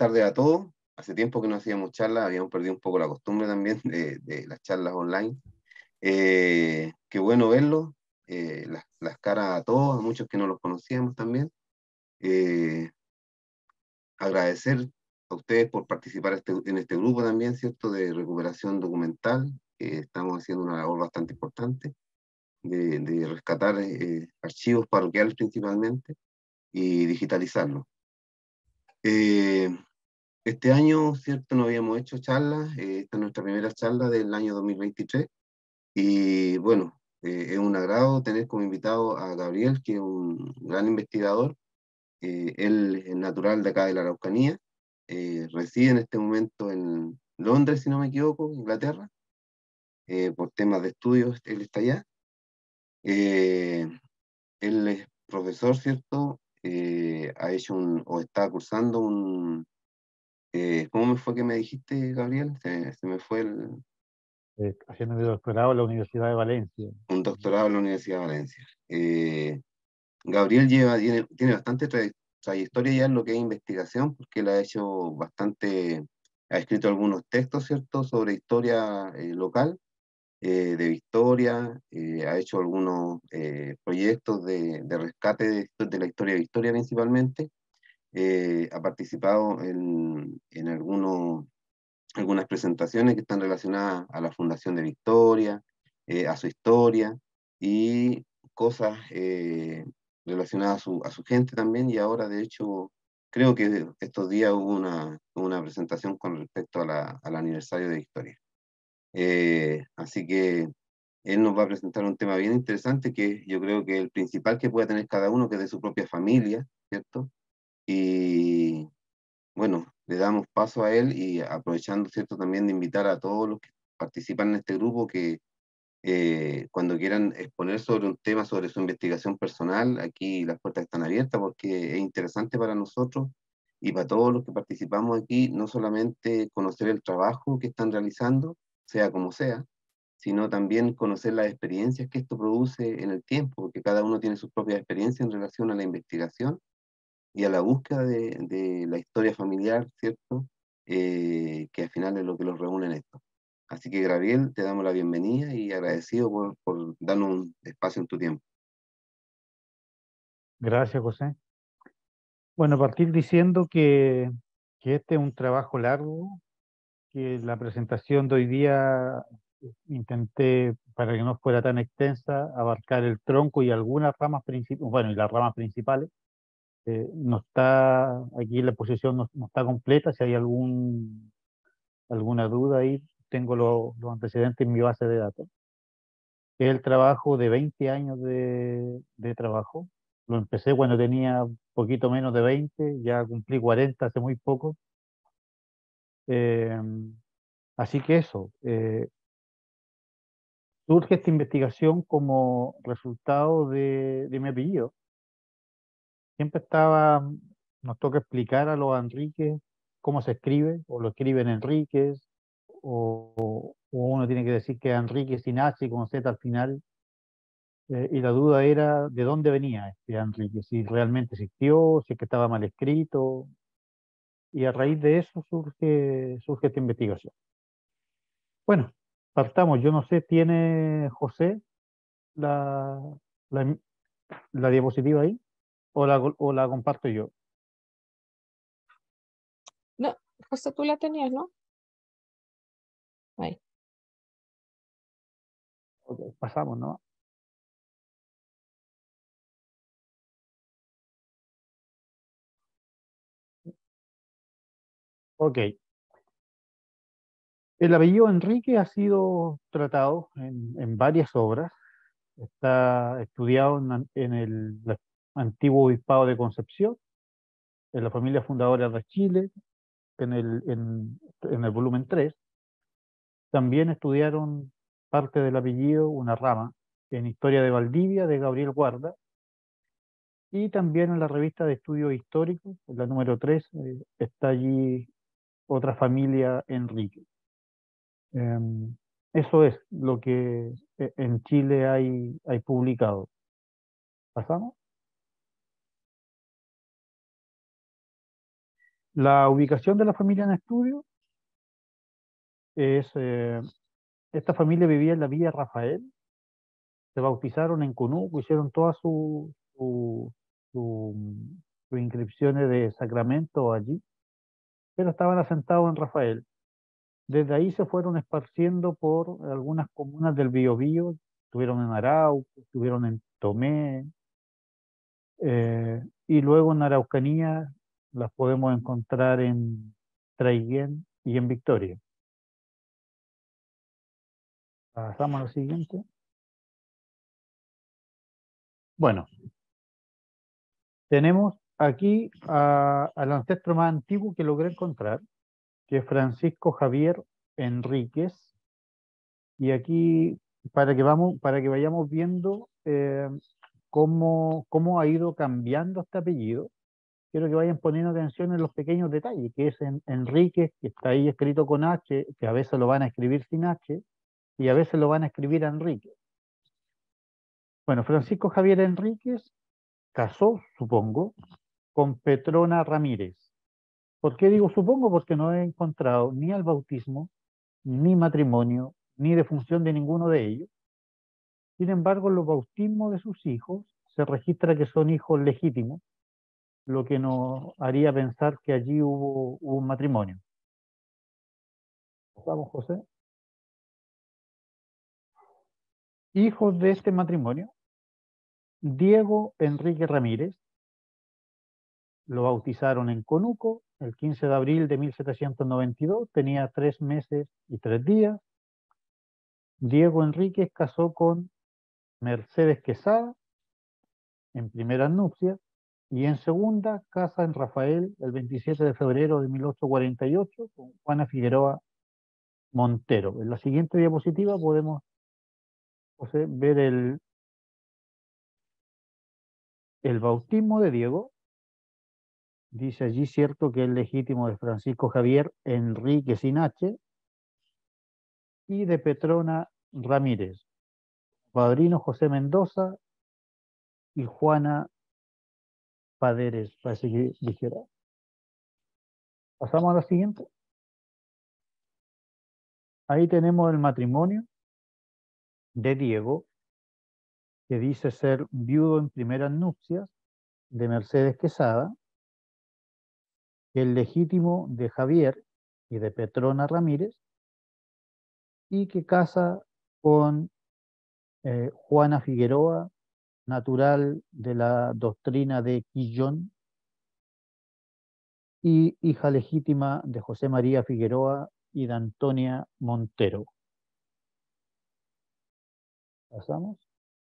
tardes a todos. Hace tiempo que no hacíamos charlas, habíamos perdido un poco la costumbre también de las charlas online. Qué bueno verlos, las caras a todos, a muchos que no los conocíamos también. Eh, Agradecer a ustedes por participar en este grupo también, ¿cierto? De recuperación documental. Estamos haciendo una labor bastante importante de rescatar archivos parroquiales principalmente y digitalizarlos. Eh, Este año, ¿cierto? No habíamos hecho charlas, esta es nuestra primera charla del año 2023 y bueno, es un agrado tener como invitado a Gabriel, que es un gran investigador. Él es natural de acá de la Araucanía, reside en este momento en Londres, si no me equivoco, Inglaterra, por temas de estudios, él está allá. Eh, Él es profesor, ¿cierto? Ha hecho o está cursando ¿cómo me fue que me dijiste, Gabriel? Se me fue Haciendo mi doctorado en la Universidad de Valencia. un doctorado en la Universidad de Valencia. Gabriel tiene bastante trayectoria ya en lo que es investigación, porque él ha hecho ha escrito algunos textos, ¿cierto?, sobre historia local, de Victoria, ha hecho algunos proyectos de rescate de la historia de Victoria principalmente, ha participado en algunas presentaciones que están relacionadas a la Fundación de Victoria, a su historia y cosas relacionadas a su gente también. Y ahora, de hecho, creo que estos días hubo una presentación con respecto al aniversario de Victoria. Así que él nos va a presentar un tema bien interesante que yo creo que el principal que puede tener cada uno, que es de su propia familia, ¿cierto? Y bueno, le damos paso a él y aprovechando, ¿cierto?, también de invitar a todos los que participan en este grupo que cuando quieran exponer sobre un tema, sobre su investigación personal, aquí las puertas están abiertas porque es interesante para nosotros y para todos los que participamos aquí, no solamente conocer el trabajo que están realizando, sea como sea, sino también conocer las experiencias que esto produce en el tiempo, porque cada uno tiene sus propias experiencias en relación a la investigación y a la búsqueda de la historia familiar, ¿cierto? Que al final es lo que los reúne en esto. Así que, Gabriel, te damos la bienvenida y agradecido por darnos un espacio en tu tiempo. Gracias, José. Bueno, partir diciendo que este es un trabajo largo, que la presentación de hoy día intenté, para que no fuera tan extensa, abarcar el tronco y algunas ramas principales, bueno, y las ramas principales. No está, aquí la exposición no está completa, si hay alguna duda ahí, tengo los antecedentes en mi base de datos. Es el trabajo de 20 años de trabajo. Lo empecé cuando tenía poquito menos de 20, ya cumplí 40 hace muy poco. Eh, Así que eso, surge esta investigación como resultado de mi apellido. Siempre nos toca explicar a los Enríquez cómo se escribe, o lo escriben Enríquez, o uno tiene que decir que Enríquez sin H y con Z al final. Y la duda era de dónde venía este Enríquez, si realmente existió, si es que estaba mal escrito, y a raíz de eso surge esta investigación. Bueno, partamos. Yo no sé, ¿tiene José la, la, la diapositiva ahí? O la comparto yo? No, José, tú la tenías, ¿no? Ahí. Ok, pasamos, ¿no? Ok. El apellido Enrique ha sido tratado en varias obras. Está estudiado en el antiguo obispado de Concepción, en la familia fundadora de Chile, en el volumen 3. También estudiaron parte del apellido, una rama, en Historia de Valdivia, de Gabriel Guarda, y también en la revista de estudios históricos, en la número 3, está allí otra familia Enrique. Eso es lo que en Chile hay publicado. ¿Pasamos? La ubicación de la familia en estudio es, esta familia vivía en la Villa Rafael, se bautizaron en Conuco, hicieron todas sus inscripciones de sacramento allí, pero estaban asentados en Rafael. Desde ahí se fueron esparciendo por algunas comunas del Biobío, estuvieron en Arauco, estuvieron en Tomé, y luego en Araucanía las podemos encontrar en Traiguén y en Victoria. Pasamos a lo siguiente. Bueno, tenemos aquí al ancestro más antiguo que logré encontrar, que es Francisco Javier Enríquez. Y aquí, para que vayamos viendo cómo ha ido cambiando este apellido, quiero que vayan poniendo atención en los pequeños detalles, que es Enríquez, que está ahí escrito con H, que a veces lo van a escribir sin H, y a veces lo van a escribir Enríquez. Bueno, Francisco Javier Enríquez casó, supongo, con Petrona Ramírez. ¿Por qué digo supongo? Porque no he encontrado ni al bautismo, ni matrimonio, ni defunción de ninguno de ellos. Sin embargo, en los bautismos de sus hijos se registra que son hijos legítimos, lo que nos haría pensar que allí hubo un matrimonio. Vamos, José. Hijos de este matrimonio, Diego Enrique Ramírez, lo bautizaron en Conuco el 15 de abril de 1792, tenía 3 meses y 3 días. Diego Enríquez casó con Mercedes Quesada en primeras nupcias y en segunda casa en Rafael el 27 de febrero de 1848 con Juana Figueroa Montero. En la siguiente diapositiva podemos, José, ver el bautismo de Diego. Dice allí, cierto, que es legítimo de Francisco Javier Enrique Sinache y de Petrona Ramírez. Padrino José Mendoza y Juana Paderes, parece que dijera. Pasamos a la siguiente. Ahí tenemos el matrimonio de Diego, que dice ser viudo en primeras nupcias de Mercedes Quesada, el legítimo de Javier y de Petrona Ramírez, y que casa con Juana Figueroa, natural de la doctrina de Quillón, y hija legítima de José María Figueroa y de Antonia Montero. Pasamos.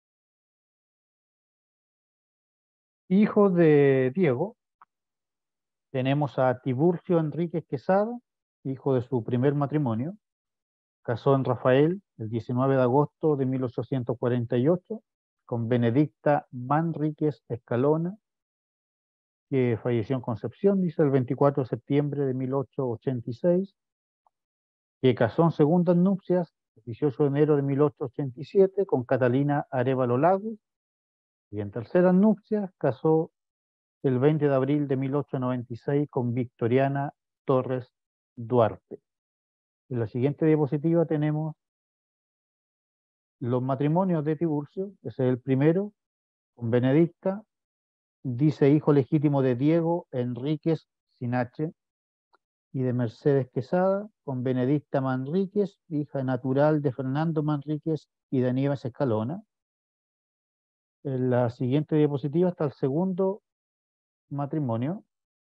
Hijo de Diego, tenemos a Tiburcio Enríquez Quesada, hijo de su primer matrimonio. Casó en Rafael el 19 de agosto de 1848 con Benedicta Manríquez Escalona, que falleció en Concepción, dice, el 24 de septiembre de 1886, que casó en segundas nupcias el 18 de enero de 1887 con Catalina Arévalo Lagos, y en terceras nupcias casó el 20 de abril de 1896 con Victoriana Torres Duarte. En la siguiente diapositiva tenemos los matrimonios de Tiburcio. Ese es el primero, con Benedicta, dice hijo legítimo de Diego Enríquez Sinache y de Mercedes Quesada, con Benedicta Manríquez, hija natural de Fernando Manríquez y de Nieves Escalona. En la siguiente diapositiva está el segundo matrimonio.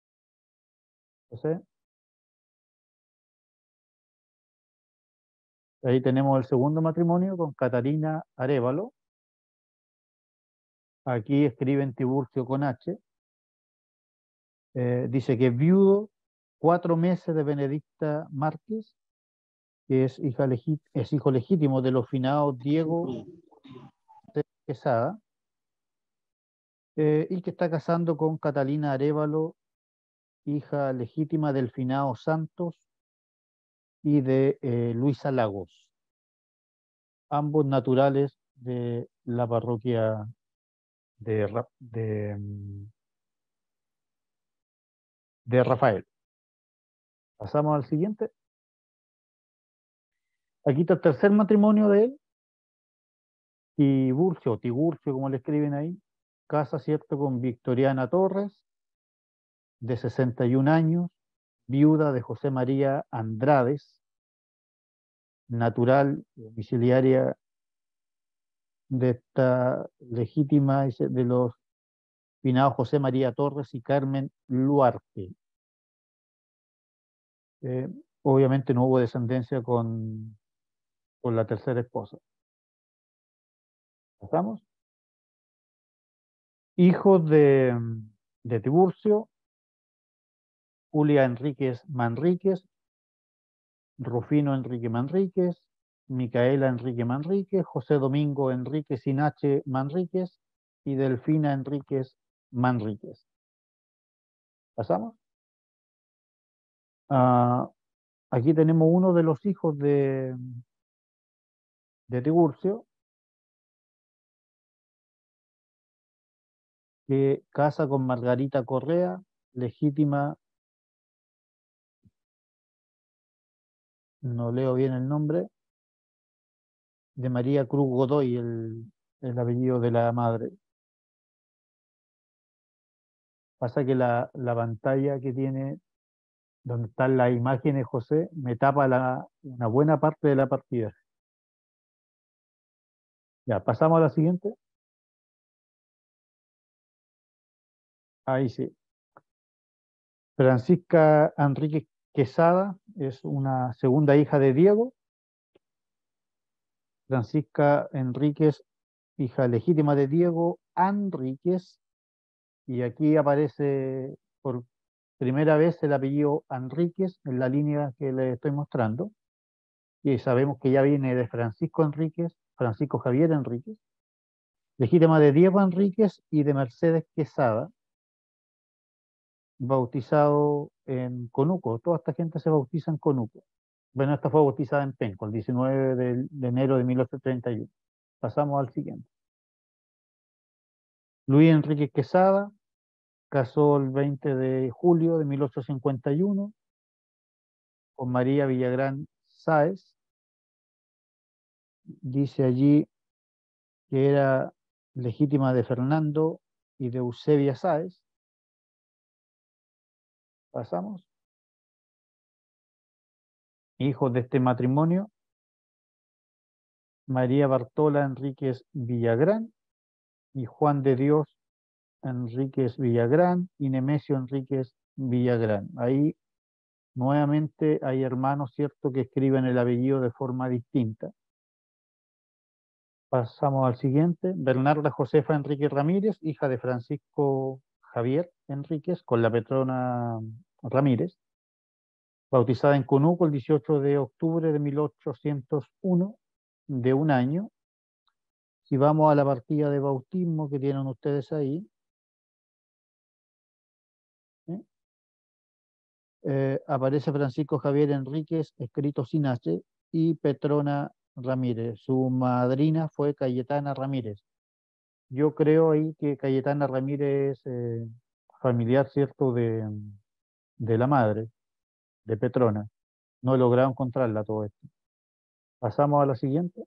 José. Ahí tenemos el segundo matrimonio con Catarina Arévalo. Aquí escriben Tiburcio con H. Dice que es viudo, 4 meses de Benedicta Márquez, que es hijo legítimo de los finados Diego Quesada, y que está casando con Catalina Arévalo, hija legítima del finado Santos y de Luisa Lagos, ambos naturales de la parroquia de Rafael. Pasamos al siguiente. Aquí está el tercer matrimonio de él. Tiburcio, como le escriben ahí. Casa, ¿cierto?, con Victoriana Torres, de 61 años, viuda de José María Andrades, natural, domiciliaria de esta legítima de los finados José María Torres y Carmen Luarte. Obviamente no hubo descendencia con la tercera esposa. ¿Pasamos? Hijos de Tiburcio: Julia Enríquez Manríquez, Rufino Enrique Manríquez, Micaela Enrique Manríquez, José Domingo Enrique Sinache Manríquez y Delfina Enríquez Manríquez. ¿Pasamos? Aquí tenemos uno de los hijos de Tiburcio, que casa con Margarita Correa, legítima, no leo bien el nombre, de María Cruz Godoy, el apellido de la madre. Pasa que la pantalla que tiene, donde están las imágenes, José, me tapa una buena parte de la partida. Ya, pasamos a la siguiente. Ahí sí. Francisca Enríquez Quesada es una segunda hija de Diego. Francisca Enríquez, hija legítima de Diego Enríquez, y aquí aparece por primera vez el apellido Enríquez en la línea que le estoy mostrando, y sabemos que ya viene de Francisco Enríquez, Francisco Javier Enríquez, legítima de Diego Enríquez y de Mercedes Quesada, bautizado en Conuco. Toda esta gente se bautiza en Conuco. Bueno, esta fue bautizada en Penco, el 19 de enero de 1831. Pasamos al siguiente. Luis Enrique Quesada casó el 20 de julio de 1851 con María Villagrán Sáez. Dice allí que era legítima de Fernando y de Eusebia Sáez. Pasamos. Hijos de este matrimonio: María Bartola Enríquez Villagrán y Juan de Dios Enríquez Villagrán y Nemesio Enríquez Villagrán. Ahí nuevamente hay hermanos, ¿cierto?, que escriben el apellido de forma distinta. Pasamos al siguiente. Bernarda Josefa Enríquez Ramírez, hija de Francisco Javier Enríquez con la Petrona Ramírez, bautizada en Conuco el 18 de octubre de 1801, de un año. Si vamos a la partida de bautismo que tienen ustedes ahí, aparece Francisco Javier Enríquez, escrito sin H, y Petrona Ramírez. Su madrina fue Cayetana Ramírez. Yo creo ahí que Cayetana Ramírez es familiar, ¿cierto?, de la madre, de Petrona. No he logrado encontrarla todo esto. Pasamos a la siguiente.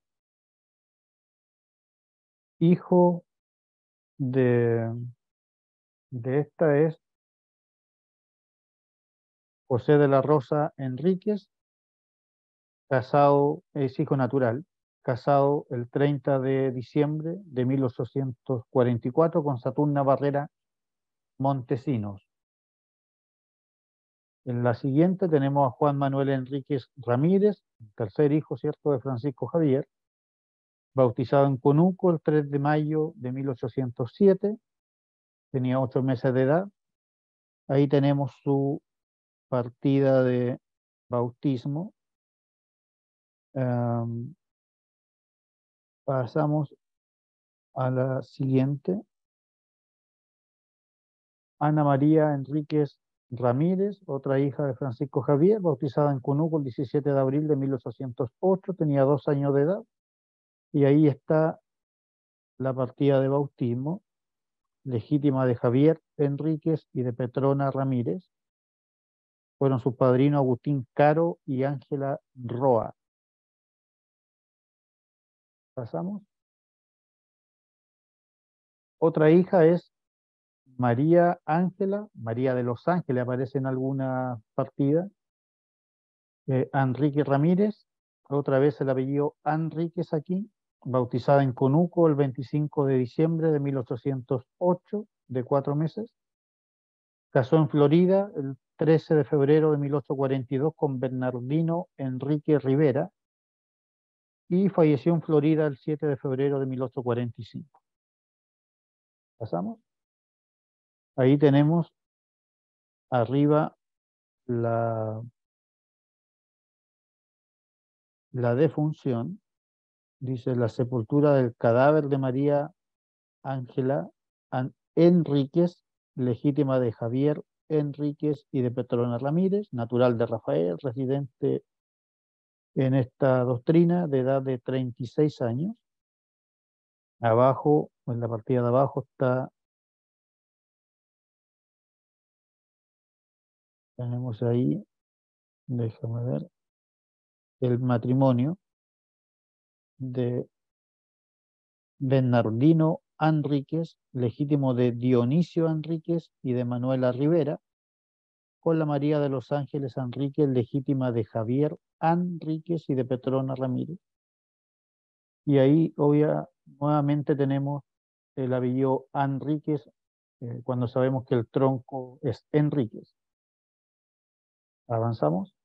Hijo de esta es José de la Rosa Enríquez, casado, es hijo natural, casado el 30 de diciembre de 1844 con Saturna Barrera Montesinos. En la siguiente tenemos a Juan Manuel Enríquez Ramírez, tercer hijo, ¿cierto?, de Francisco Javier, bautizado en Conuco el 3 de mayo de 1807, tenía 8 meses de edad. Ahí tenemos su partida de bautismo. Pasamos a la siguiente. Ana María Enríquez Ramírez, otra hija de Francisco Javier, bautizada en Conuco el 17 de abril de 1808, tenía 2 años de edad, y ahí está la partida de bautismo, legítima de Javier Enríquez y de Petrona Ramírez, fueron sus padrinos Agustín Caro y Ángela Roa. ¿Pasamos? Otra hija es María Ángela, María de los Ángeles, aparece en alguna partida. Enrique Ramírez, otra vez el apellido Enríquez aquí, bautizada en Conuco el 25 de diciembre de 1808, de 4 meses. Casó en Florida el 13 de febrero de 1842 con Bernardino Enrique Rivera y falleció en Florida el 7 de febrero de 1845. ¿Pasamos? Ahí tenemos arriba la defunción. Dice la sepultura del cadáver de María Ángela Enríquez, legítima de Javier Enríquez y de Petrona Ramírez, natural de Rafael, residente en esta doctrina de edad de 36 años. Abajo, en la partida de abajo tenemos ahí, déjame ver, el matrimonio de Bernardino Enríquez, legítimo de Dionisio Enríquez y de Manuela Rivera, con la María de los Ángeles Enríquez, legítima de Javier Enríquez y de Petrona Ramírez. Y ahí nuevamente tenemos el apellido Enríquez, cuando sabemos que el tronco es Enríquez. Avanzamos.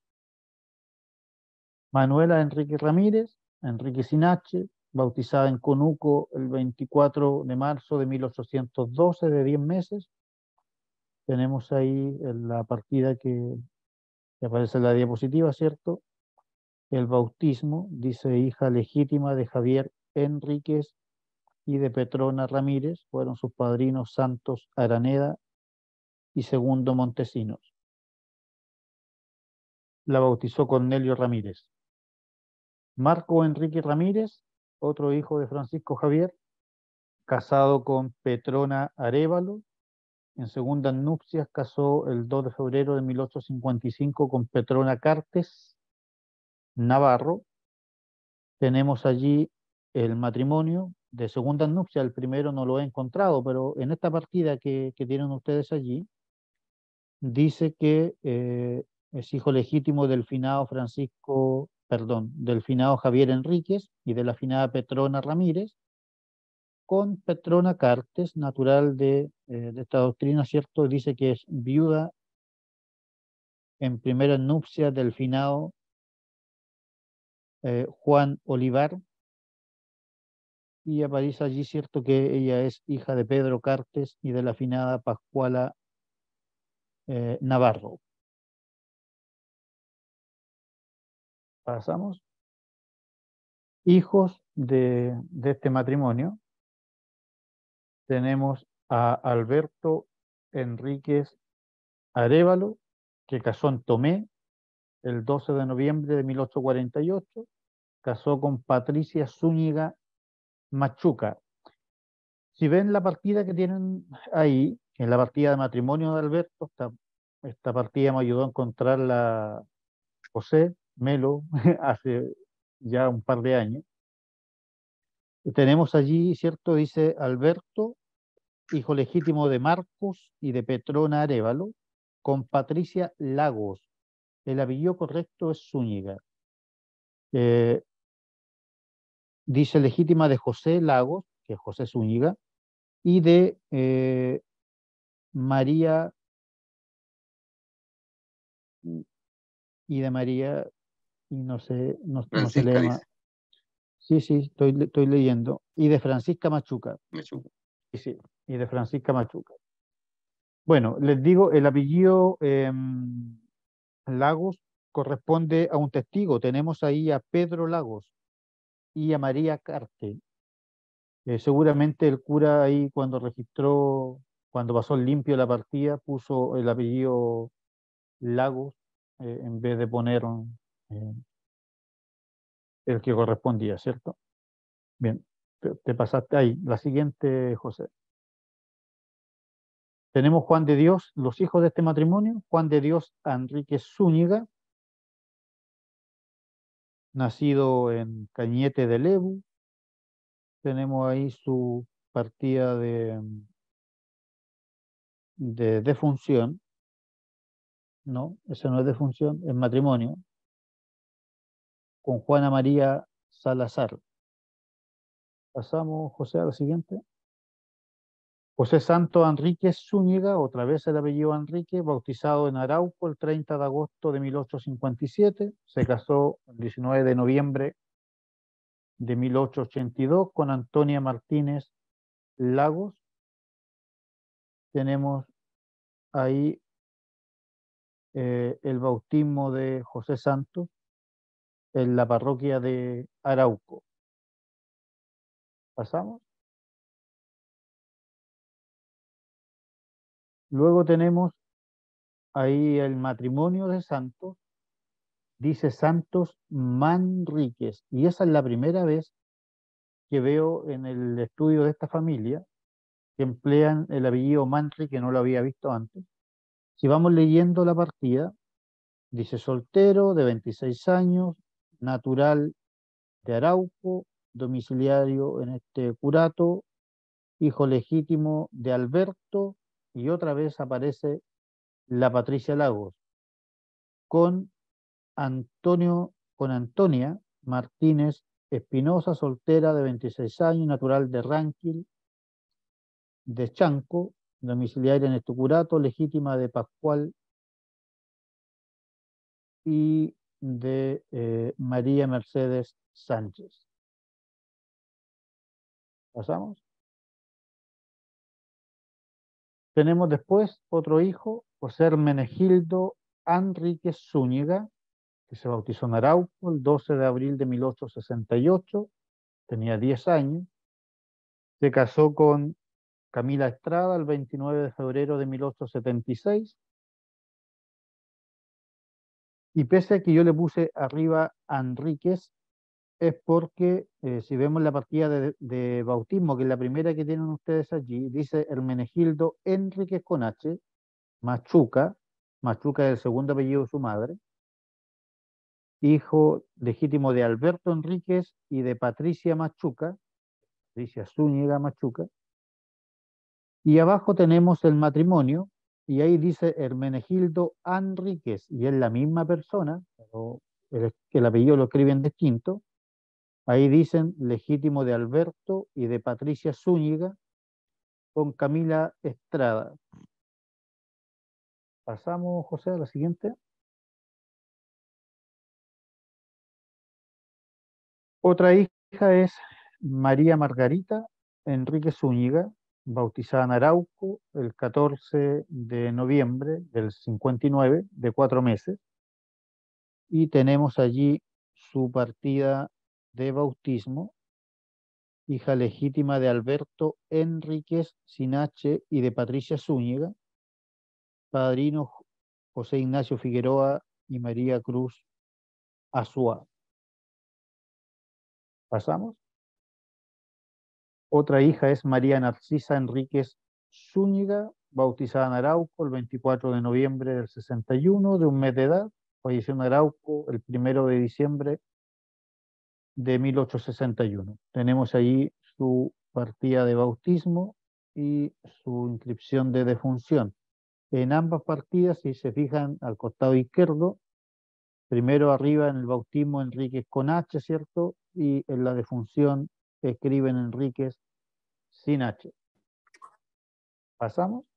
Manuela Enríquez Ramírez, Enrique Sinache, bautizada en Conuco el 24 de marzo de 1812, de 10 meses. Tenemos ahí en la partida que aparece en la diapositiva, ¿cierto? El bautismo, dice hija legítima de Javier Enríquez y de Petrona Ramírez, fueron sus padrinos Santos Araneda y Segundo Montesinos. La bautizó Cornelio Ramírez. Marco Enrique Ramírez, otro hijo de Francisco Javier, casado con Petrona Arévalo. En segundas nupcias casó el 2 de febrero de 1855 con Petrona Cartes Navarro. Tenemos allí el matrimonio de segundas nupcias. El primero no lo he encontrado, pero en esta partida que tienen ustedes allí, dice que es hijo legítimo del finado del finado Javier Enríquez y de la finada Petrona Ramírez, con Petrona Cartes, natural de esta doctrina, ¿cierto? Dice que es viuda en primera nupcia del finado Juan Olivar, y aparece allí, ¿cierto?, que ella es hija de Pedro Cartes y de la finada Pascuala Navarro. Pasamos. Hijos de este matrimonio. Tenemos a Alberto Enríquez Arévalo, que casó en Tomé el 12 de noviembre de 1848, casó con Patricia Zúñiga Machuca. Si ven la partida que tienen ahí, en la partida de matrimonio de Alberto, esta partida me ayudó a encontrarla José Melo hace ya un par de años. Y tenemos allí, ¿cierto? Dice Alberto, hijo legítimo de Marcos y de Petrona Arévalo, con Patricia Lagos. El apellido correcto es Zúñiga. Dice legítima de José Lagos, que es José Zúñiga, y de María, y no sé, no se Francisca lee más. dice. Sí, estoy leyendo. Y de Francisca Machuca. Machuca. Sí, y de Francisca Machuca. Bueno, les digo, el apellido Lagos corresponde a un testigo. Tenemos ahí a Pedro Lagos y a María Carte. Seguramente el cura ahí cuando pasó limpio la partida, puso el apellido Lagos en vez de poner eh, el que correspondía, ¿cierto? Bien, te pasaste ahí. La siguiente, José. Tenemos Juan de Dios, los hijos de este matrimonio, Juan de Dios Enríquez Zúñiga, nacido en Cañete de Lebu. Tenemos ahí su partida de defunción. No, eso no es defunción, es matrimonio. Con Juana María Salazar. Pasamos, José, a la siguiente. José Santo Enríquez Zúñiga, otra vez el apellido Enrique, bautizado en Arauco el 30 de agosto de 1857. Se casó el 19 de noviembre de 1882 con Antonia Martínez Lagos. Tenemos ahí el bautismo de José Santos en la parroquia de Arauco. ¿Pasamos? Luego tenemos ahí el matrimonio de Santos, dice Santos Manríquez, y esa es la primera vez que veo en el estudio de esta familia que emplean el apellido Manri, que no lo había visto antes. Si vamos leyendo la partida, dice soltero, de 26 años, natural de Arauco, domiciliario en este curato, hijo legítimo de Alberto, y otra vez aparece la Patricia Lagos, con con Antonia Martínez Espinosa, soltera de 26 años, natural de Ranquil, de Chanco, domiciliaria en este curato, legítima de Pascual y de María Mercedes Sánchez. ¿Pasamos? Tenemos después otro hijo, José Hermenegildo Enríquez Zúñiga, que se bautizó en Arauco el 12 de abril de 1868, tenía 10 años, se casó con Camila Estrada el 29 de febrero de 1876, y pese a que yo le puse arriba Enríquez, es porque si vemos la partida de bautismo, que es la primera que tienen ustedes allí, dice Hermenegildo Enríquez con H, Machuca, Machuca es el segundo apellido de su madre, hijo legítimo de Alberto Enríquez y de Patricia Machuca, Patricia Zúñiga Machuca, y abajo tenemos el matrimonio, y ahí dice Hermenegildo Enríquez, y es la misma persona, pero el apellido lo escriben distinto. Ahí dicen legítimo de Alberto y de Patricia Zúñiga con Camila Estrada. Pasamos, José, a la siguiente. Otra hija es María Margarita Enrique Zúñiga, bautizada en Arauco el 14 de noviembre del 59, de 4 meses. Y tenemos allí su partida de bautismo, hija legítima de Alberto Enríquez sin H y de Patricia Zúñiga, padrino José Ignacio Figueroa y María Cruz Azúa. ¿Pasamos? Otra hija es María Narcisa Enríquez Zúñiga, bautizada en Arauco el 24 de noviembre del 61, de un mes de edad. Falleció en Arauco el 1 de diciembre de 1861. Tenemos ahí su partida de bautismo y su inscripción de defunción. En ambas partidas, si se fijan al costado izquierdo, primero arriba en el bautismo Enríquez con H, ¿cierto? Y en la defunción escriben Enríquez sin H. ¿Pasamos?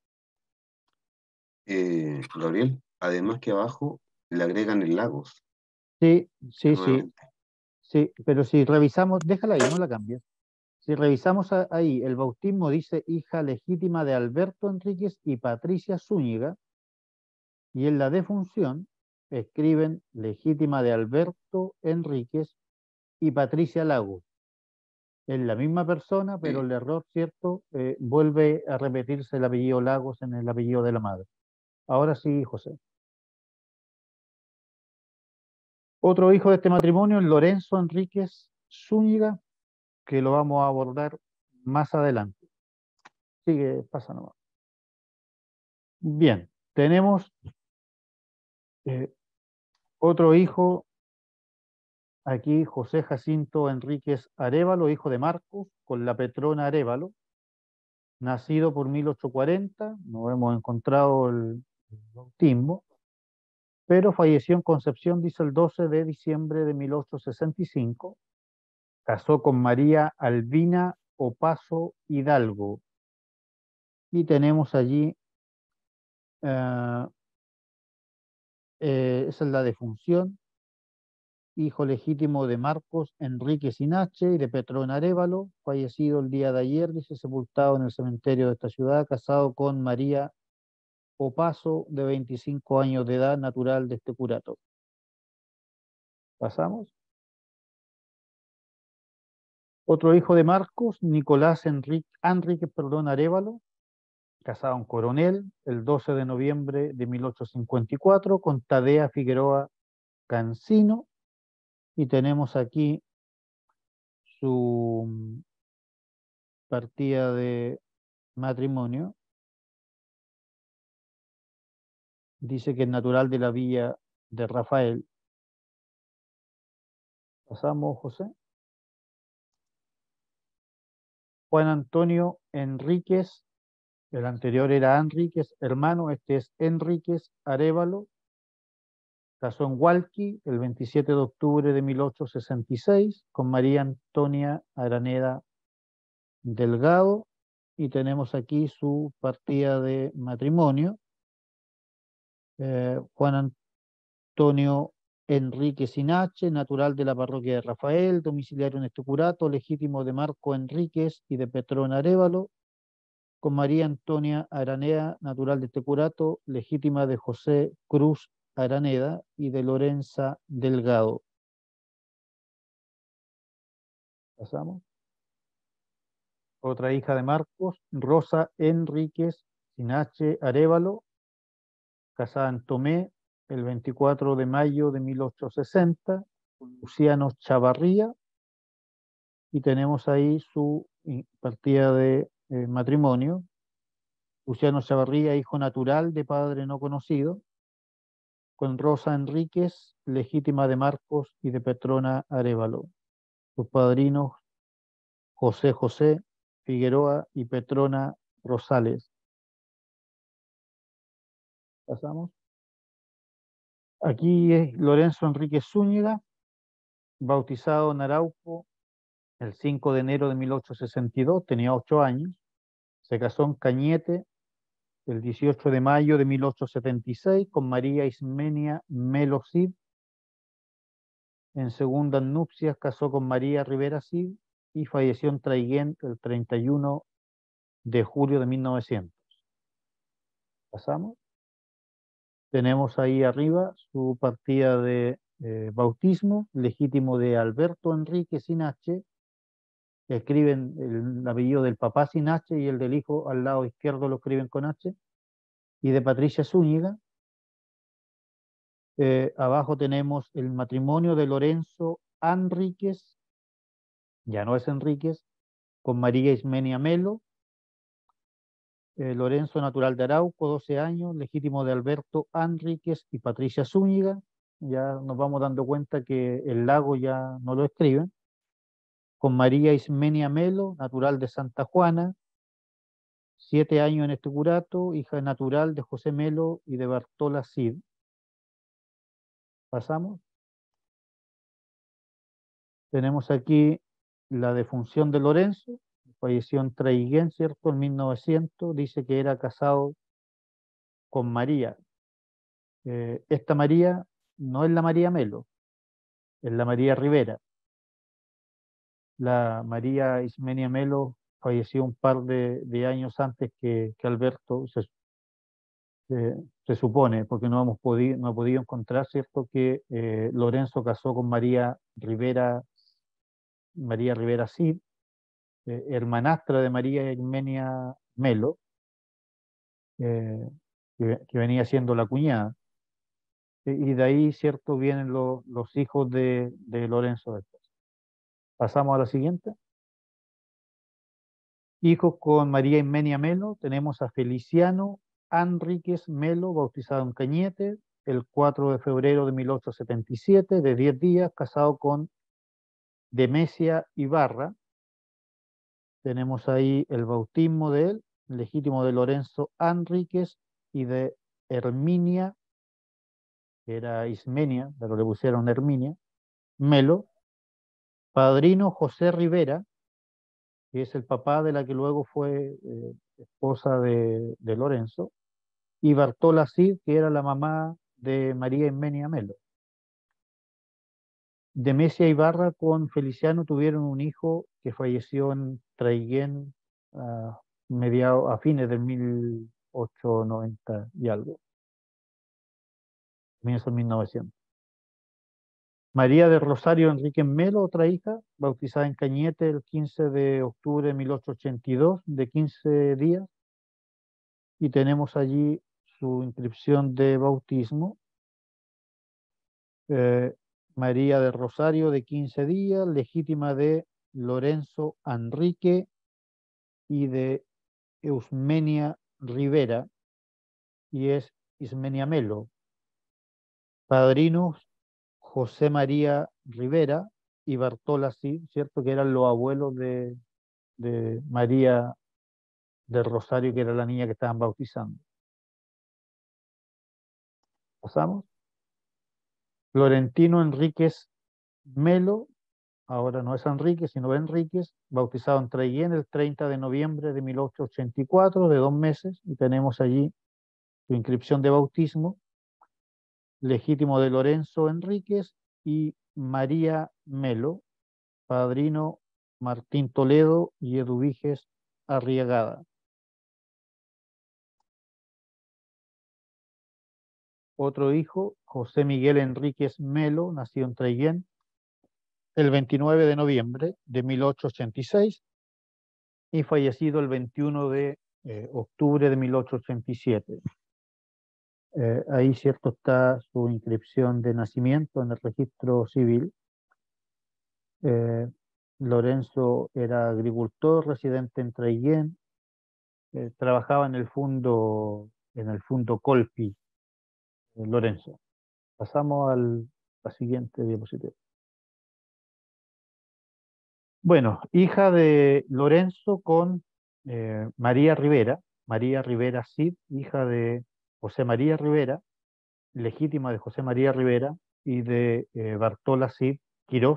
Gabriel, además que abajo le agregan el Lagos, Sí, sí, sí, nuevamente. sí, pero si revisamos, déjala ahí, no la cambies. Si revisamos ahí, el bautismo dice hija legítima de Alberto Enríquez y Patricia Zúñiga, y en la defunción escriben legítima de Alberto Enríquez y Patricia Lagos. Es la misma persona, pero Sí. el error, ¿cierto? Vuelve a repetirse el apellido Lagos en el apellido de la madre. Ahora sí, José. Otro hijo de este matrimonio es Lorenzo Enríquez Zúñiga, que lo vamos a abordar más adelante. Sigue, pasa nomás. Bien, tenemos otro hijo aquí, José Jacinto Enríquez Arévalo, hijo de Marcos, con la Petrona Arévalo, nacido por 1840, no hemos encontrado el bautismo, pero falleció en Concepción, dice, el 12 de diciembre de 1865. Casó con María Albina Opaso Hidalgo. Y tenemos allí, esa es la defunción, hijo legítimo de Marcos Enrique Sinache y de Petrona Arévalo, fallecido el día de ayer, dice, sepultado en el cementerio de esta ciudad, casado con María Opaso, de 25 años de edad, natural de este curato. ¿Pasamos? Otro hijo de Marcos, Nicolás Enrique Arévalo, casado en Coronel, el 12 de noviembre de 1854, con Tadea Figueroa Cancino, y tenemos aquí su partida de matrimonio. Dice que es natural de la villa de Rafael. Pasamos, José. Juan Antonio Enríquez, el anterior era Enríquez, hermano, este es Enríquez Arévalo, casó en Hualqui el 27 de octubre de 1866 con María Antonia Araneda Delgado, y tenemos aquí su partida de matrimonio. Juan Antonio Enrique Sinache, natural de la parroquia de Rafael, domiciliario en este curato, legítimo de Marco Enríquez y de Petrona Arévalo, con María Antonia Araneda, natural de este curato, legítima de José Cruz Araneda y de Lorenza Delgado. Pasamos. Otra hija de Marcos, Rosa Enríquez Sinache Arévalo, casada en Tomé el 24 de mayo de 1860, con Luciano Chavarría, y tenemos ahí su partida de matrimonio. Luciano Chavarría, hijo natural de padre no conocido, con Rosa Enríquez, legítima de Marcos y de Petrona Arévalo. Sus padrinos José Figueroa y Petrona Rosales. Pasamos. Aquí es Lorenzo Enrique Zúñiga, bautizado en Arauco el 5 de enero de 1862, tenía 8 años. Se casó en Cañete el 18 de mayo de 1876 con María Ismenia Melo Cid. En segundas nupcias casó con María Rivera Cid y falleció en Traiguén el 31 de julio de 1900. Pasamos. Tenemos ahí arriba su partida de bautismo, legítimo de Alberto Enrique Sinache, que escriben el apellido del papá sin H y el del hijo al lado izquierdo lo escriben con H, y de Patricia Zúñiga. Abajo tenemos el matrimonio de Lorenzo Enríquez, ya no es Enríquez, con María Ismenia Melo. Lorenzo, natural de Arauco, 12 años, legítimo de Alberto Enríquez y Patricia Zúñiga. Ya nos vamos dando cuenta que el lago ya no lo escriben. Con María Ismenia Melo, natural de Santa Juana, 7 años en este curato, hija natural de José Melo y de Bartola Cid. Pasamos. Tenemos aquí la defunción de Lorenzo, falleció en Traiguén, ¿cierto? En 1900, dice que era casado con María. Esta María no es la María Melo, es la María Rivera. La María Ismenia Melo falleció un par de años antes que Alberto, se supone, porque no ha podido encontrar, ¿cierto?, que Lorenzo casó con María Rivera Cid, hermanastra de María Ismenia Melo, eh, que venía siendo la cuñada. Y de ahí, ¿cierto?, vienen los hijos de Lorenzo después. Pasamos a la siguiente. Hijos con María Ismenia Melo, tenemos a Feliciano Enríquez Melo, bautizado en Cañete, el 4 de febrero de 1877, de 10 días, casado con Demesia Ibarra. Tenemos ahí el bautismo de él, legítimo de Lorenzo Enríquez y de Herminia, que era Ismenia, pero le pusieron Herminia, Melo. Padrino José Rivera, que es el papá de la que luego fue esposa de Lorenzo, y Bartola Cid, que era la mamá de María Ismenia Melo. Demesia Ibarra con Feliciano tuvieron un hijo que falleció en Traiguén a fines del 1890 y algo, comienzo de 1900. María de Rosario Enríquez Melo, otra hija, bautizada en Cañete el 15 de octubre de 1882, de 15 días, y tenemos allí su inscripción de bautismo. María de Rosario, de 15 días, legítima de Lorenzo Enrique y de Eusmenia Rivera, y es Ismenia Melo. Padrinos José María Rivera y Bartola Cid, ¿cierto? Que eran los abuelos de María del Rosario, que era la niña que estaban bautizando. ¿Pasamos? Florentino Enríquez Melo, ahora no es Enrique, sino Enríquez, bautizado en Traiguén el 30 de noviembre de 1884, de 2 meses, y tenemos allí su inscripción de bautismo, legítimo de Lorenzo Enríquez y María Melo, padrino Martín Toledo y Eduviges Arriagada. Otro hijo, José Miguel Enríquez Melo, nació en Traiguén el 29 de noviembre de 1886 y fallecido el 21 de octubre de 1887. Ahí, cierto, está su inscripción de nacimiento en el registro civil. Lorenzo era agricultor, residente en Traiguén, trabajaba en el fondo Colpi, Lorenzo. Pasamos a la siguiente diapositiva. Bueno, hija de Lorenzo con María Rivera Cid, hija de José María Rivera, legítima de José María Rivera y de Bartola Cid Quirós,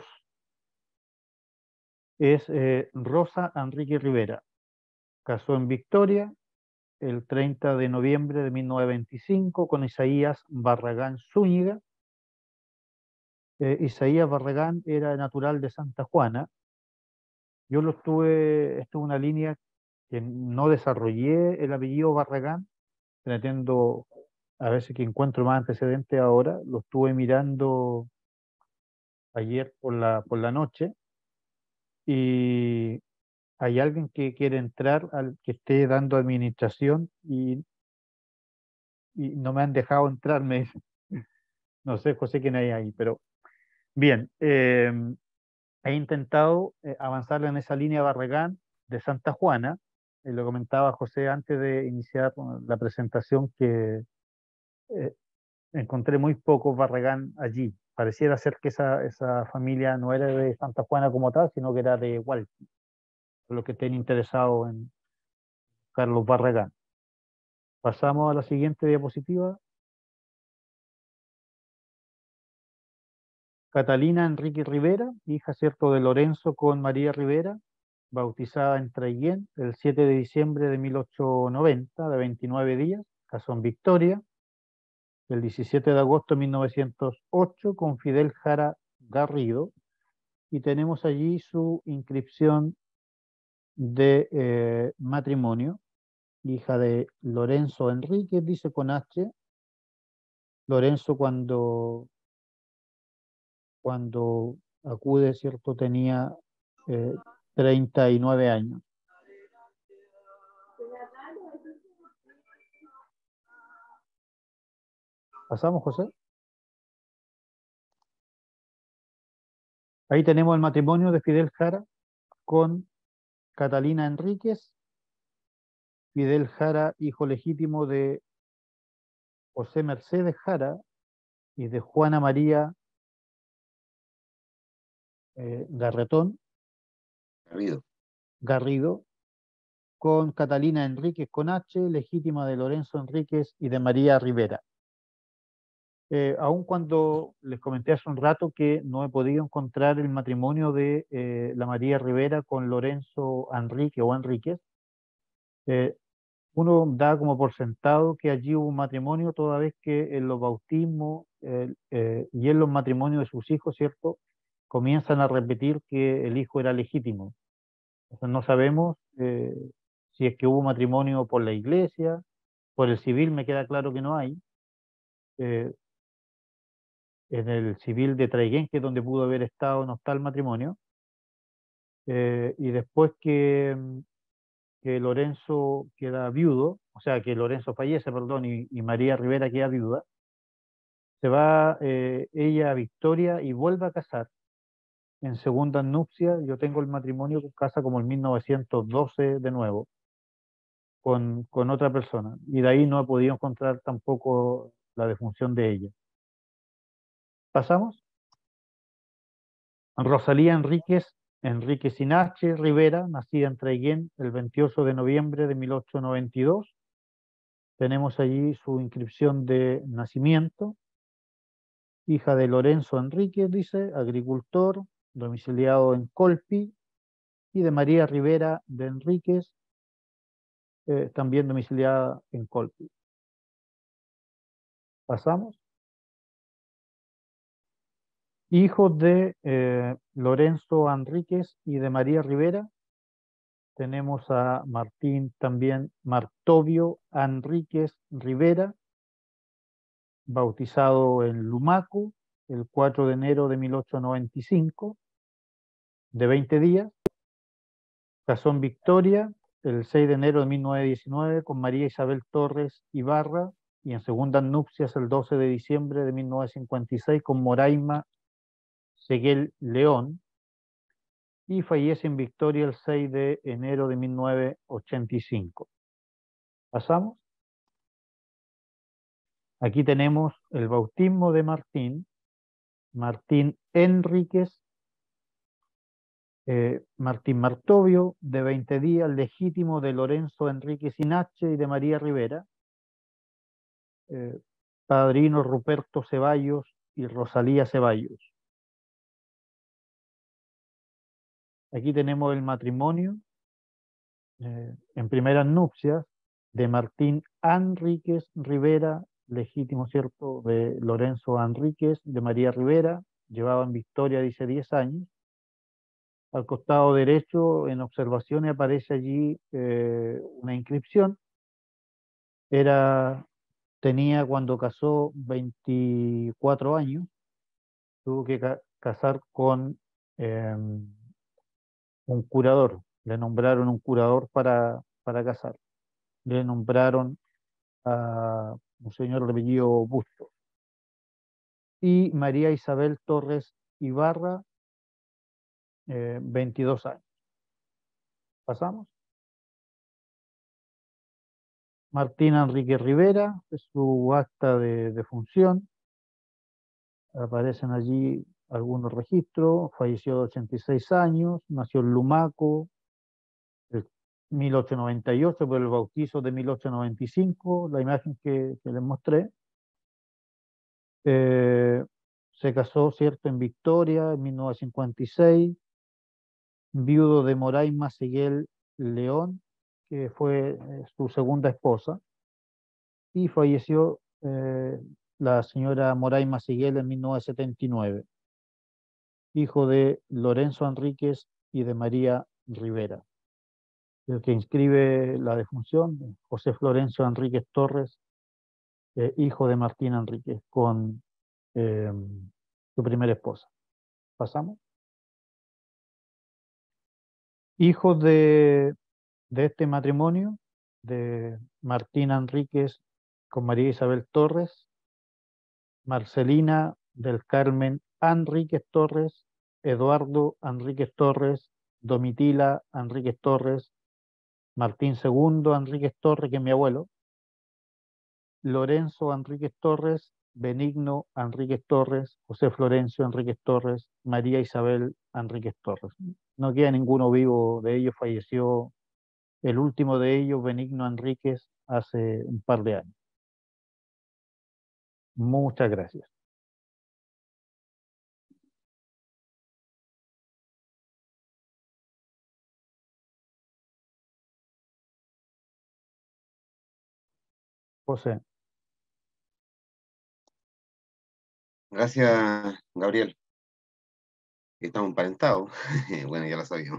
es Rosa Enrique Rivera. Casó en Victoria el 30 de noviembre de 1925 con Isaías Barragán Zúñiga. Isaías Barragán era natural de Santa Juana. Yo estuve una línea que no desarrollé el apellido Barragán, pretendo a ver si que encuentro más antecedentes ahora, lo estuve mirando ayer por la noche y hay alguien que quiere entrar, que esté dando administración y no me han dejado entrar, me dicen. No sé, José, quién hay ahí, pero bien, he intentado avanzar en esa línea Barragán de Santa Juana. Lo comentaba José antes de iniciar la presentación, que encontré muy pocos Barragán allí. Pareciera ser que esa familia no era de Santa Juana como tal, sino que era de Hualqui, por lo que estén interesados en Carlos Barragán. Pasamos a la siguiente diapositiva. Catalina Enrique Rivera, hija, cierto, de Lorenzo con María Rivera, bautizada en Traiguén el 7 de diciembre de 1890, de 29 días, casó en Victoria, el 17 de agosto de 1908 con Fidel Jara Garrido, y tenemos allí su inscripción de matrimonio, hija de Lorenzo Enrique, dice con H. Lorenzo cuando acude, cierto, tenía 39 años. ¿Pasamos, José? Ahí tenemos el matrimonio de Fidel Jara con Catalina Enríquez. Fidel Jara, hijo legítimo de José Mercedes Jara y de Juana María Garretón Garrido. Garrido, con Catalina Enríquez con H, legítima de Lorenzo Enríquez y de María Rivera. Aun cuando les comenté hace un rato que no he podido encontrar el matrimonio de la María Rivera con Lorenzo Enrique o Enríquez, uno da como por sentado que allí hubo un matrimonio, toda vez que en los bautismos y en los matrimonios de sus hijos, ¿cierto?, comienzan a repetir que el hijo era legítimo. Entonces no sabemos si es que hubo matrimonio por la iglesia, por el civil me queda claro que no hay. En el civil de Traiguén, que es donde pudo haber estado, no está el matrimonio. Y después que Lorenzo queda viudo, o sea, que Lorenzo fallece, perdón, y María Rivera queda viuda, se va ella a Victoria y vuelve a casar en segundas nupcias. Yo tengo el matrimonio que casa como en 1912 de nuevo, con otra persona, y de ahí no he podido encontrar tampoco la defunción de ella. ¿Pasamos? Rosalía Enríquez Sinache Rivera, nacida en Traiguén el 28 de noviembre de 1892. Tenemos allí su inscripción de nacimiento. Hija de Lorenzo Enríquez, dice, agricultor, domiciliado en Colpi, y de María Rivera de Enríquez, también domiciliada en Colpi. ¿Pasamos? Hijos de Lorenzo Enríquez y de María Rivera. Tenemos a Martín también, Martovio Enríquez Rivera, bautizado en Lumaco el 4 de enero de 1895, de 20 días. Casó en Victoria el 6 de enero de 1919 con María Isabel Torres Ibarra, y en segundas nupcias el 12 de diciembre de 1956 con Moraima Seguel León, y fallece en Victoria el 6 de enero de 1985. ¿Pasamos? Aquí tenemos el bautismo de Martín Enríquez, Martín Martovio, de 20 días, legítimo de Lorenzo Enríquez Sinache y de María Rivera, padrino Ruperto Ceballos y Rosalía Ceballos. Aquí tenemos el matrimonio en primeras nupcias de Martín Enríquez Rivera, legítimo, ¿cierto?, de Lorenzo Enríquez, de María Rivera, llevaba en Victoria, dice, 10 años. Al costado derecho, en observaciones, aparece allí una inscripción. Tenía cuando casó 24 años, tuvo que casar con un curador. Le nombraron un curador para casar. Le nombraron a un señor de apellido Busto. Y María Isabel Torres Ibarra, 22 años. ¿Pasamos? Martín Enrique Rivera, es su acta de defunción. Aparecen allí algunos registros. Falleció de 86 años, nació en Lumaco, en 1898, por el bautizo de 1895, la imagen que les mostré. Se casó, ¿cierto?, en Victoria en 1956, viudo de Moraima Seguel León, que fue su segunda esposa, y falleció la señora Moraima Seguel en 1979, hijo de Lorenzo Enríquez y de María Rivera. El que inscribe la defunción, José Florencio Enríquez Torres, hijo de Martín Enríquez, con su primera esposa. ¿Pasamos? Hijos de este matrimonio, de Martín Enríquez con María Isabel Torres, Marcelina del Carmen Enríquez Torres, Eduardo Enríquez Torres, Domitila Enríquez Torres, Martín II Enríquez Torres, que es mi abuelo, Lorenzo Enríquez Torres, Benigno Enríquez Torres, José Florencio Enríquez Torres, María Isabel Enríquez Torres. No queda ninguno vivo de ellos, falleció el último de ellos, Benigno Enríquez, hace un par de años. Muchas gracias. José, Gracias, Gabriel. Estamos emparentados. Bueno, ya lo sabíamos.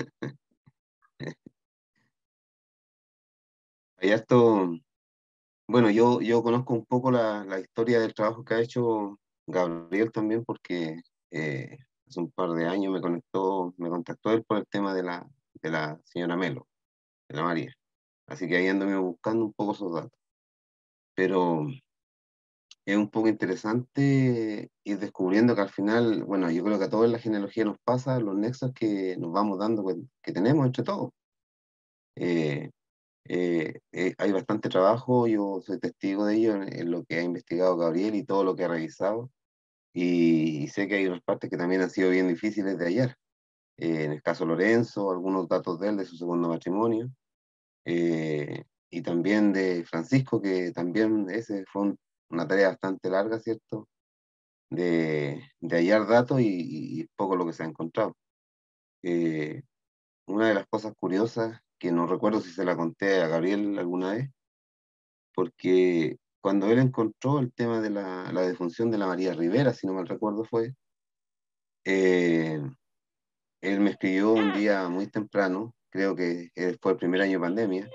Hay harto, bueno, yo conozco un poco la historia del trabajo que ha hecho Gabriel también, porque hace un par de años me contactó él por el tema de la señora Melo, de la María. Así que ahí ando buscando un poco esos datos. Pero es un poco interesante ir descubriendo que al final, bueno, yo creo que a todos en la genealogía nos pasa los nexos que nos vamos dando, que tenemos entre todos. Eh, hay bastante trabajo, yo soy testigo de ello en lo que ha investigado Gabriel y todo lo que ha revisado, y sé que hay unas partes que también han sido bien difíciles de hallar. En el caso Lorenzo, algunos datos de él, de su segundo matrimonio, y también de Francisco, que también ese fue una tarea bastante larga, ¿cierto? De hallar datos y poco lo que se ha encontrado. Eh, una de las cosas curiosas, que no recuerdo si se la conté a Gabriel alguna vez, porque cuando él encontró el tema de la defunción de la María Rivera, si no mal recuerdo fue, eh, él me escribió un día muy temprano, creo que fue el primer año de pandemia,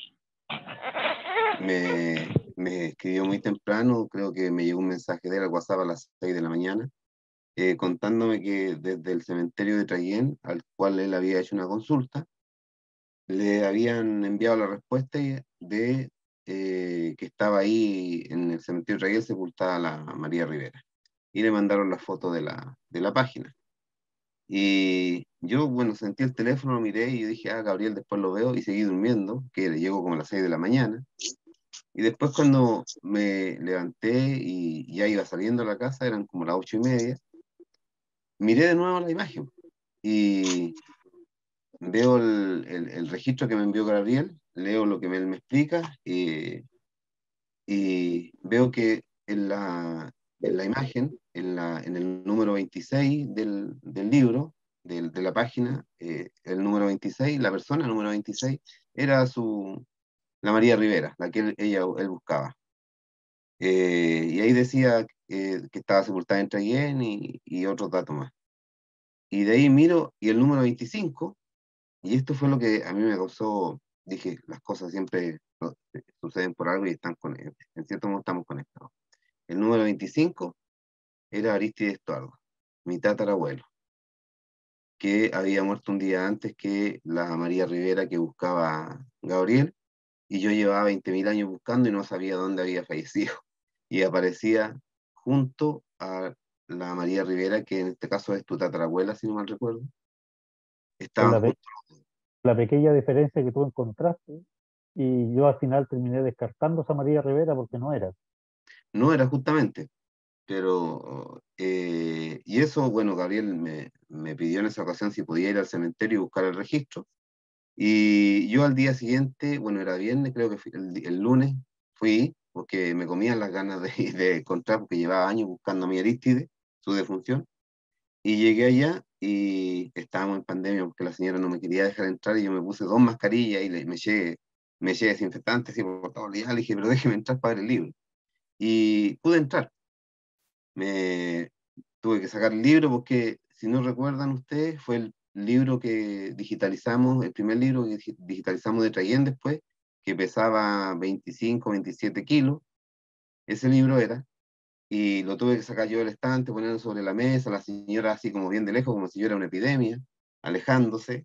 me escribió muy temprano, creo que me llegó un mensaje de él al WhatsApp a las 6 de la mañana, contándome que desde el cementerio de Traiguén, al cual él había hecho una consulta, le habían enviado la respuesta de que estaba ahí en el cementerio de Traiguén sepultada la María Rivera. Y le mandaron la foto de la página. Y yo, bueno, sentí el teléfono, lo miré y dije, Gabriel, después lo veo y seguí durmiendo, que llegó como a las 6 de la mañana. Y después cuando me levanté y ya iba saliendo a la casa, eran como las 8:30, miré de nuevo la imagen y veo el registro que me envió Gabriel, leo lo que él me explica y veo que en la imagen, en el número 26 del libro, de la página, el número 26, la persona número 26, era la María Rivera, la que él buscaba. Y ahí decía que estaba sepultada en Traiguén y otros datos más. Y de ahí miro, y el número 25, y esto fue lo que a mí me causó, dije, las cosas siempre suceden por algo y en cierto modo estamos conectados. El número 25 era Aristides Estuardo, mi tatarabuelo, que había muerto un día antes que la María Rivera que buscaba a Gabriel, y yo llevaba 20.000 años buscando y no sabía dónde había fallecido. Y aparecía junto a la María Rivera, que en este caso es tu tatarabuela, si no mal recuerdo. con Estaban juntos. la pequeña diferencia que tú encontraste, y yo al final terminé descartando a esa María Rivera porque no era. No era justamente, pero, y eso, bueno, Gabriel me pidió en esa ocasión si podía ir al cementerio y buscar el registro. Y yo al día siguiente, bueno, era viernes, creo que el lunes, fui, porque me comían las ganas de encontrar, porque llevaba años buscando a mi Aristide, su defunción. Y llegué allá y estábamos en pandemia porque la señora no me quería dejar entrar y yo me puse dos mascarillas y me eché desinfectante así por todo el día. Le dije, pero déjeme entrar para ver el libro. Y pude entrar. Me tuve que sacar el libro porque, si no recuerdan ustedes, fue el libro que digitalizamos, el primer libro que digitalizamos de Traillén después, que pesaba 25, 27 kilos. Ese libro era. Y lo tuve que sacar yo del estante, ponerlo sobre la mesa, la señora así como bien de lejos, como si yo era una epidemia, alejándose,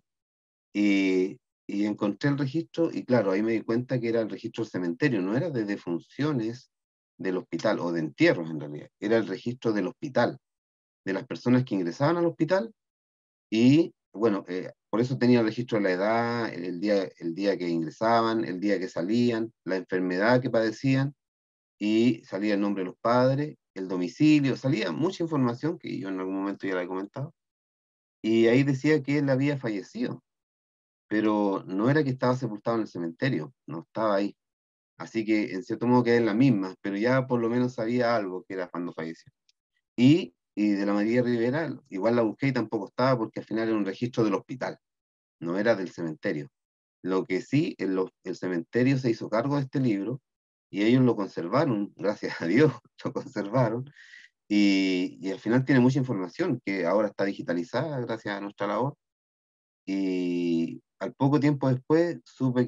y encontré el registro, y claro, ahí me di cuenta que era el registro del cementerio, no era de defunciones del hospital, o de entierros en realidad, era el registro del hospital, de las personas que ingresaban al hospital, y bueno, por eso tenía el registro de la edad, el día que ingresaban, el día que salían, la enfermedad que padecían, y salía el nombre de los padres, el domicilio, salía mucha información que yo en algún momento ya la he comentado, y ahí decía que él había fallecido, pero no era que estaba sepultado en el cementerio, no estaba ahí. Así que en cierto modo quedé en la misma, pero ya por lo menos sabía algo que era cuando falleció. Y de la María Rivera, igual la busqué y tampoco estaba porque al final era un registro del hospital, no era del cementerio. Lo que sí, el cementerio se hizo cargo de este libro y ellos lo conservaron, gracias a Dios, lo conservaron. Y al final tiene mucha información que ahora está digitalizada gracias a nuestra labor. Y al poco tiempo después supe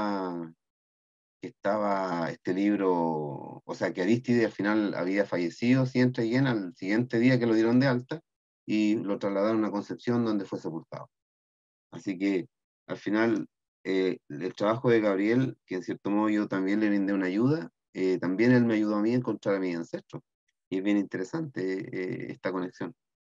que estaba este libro, o sea, que Aristide al final había fallecido, si entra y llena, al siguiente día que lo dieron de alta y lo trasladaron a Concepción donde fue sepultado. Así que al final el trabajo de Gabriel, que en cierto modo yo también le brindé una ayuda, también él me ayudó a mí a encontrar a mis ancestros. Y es bien interesante esta conexión.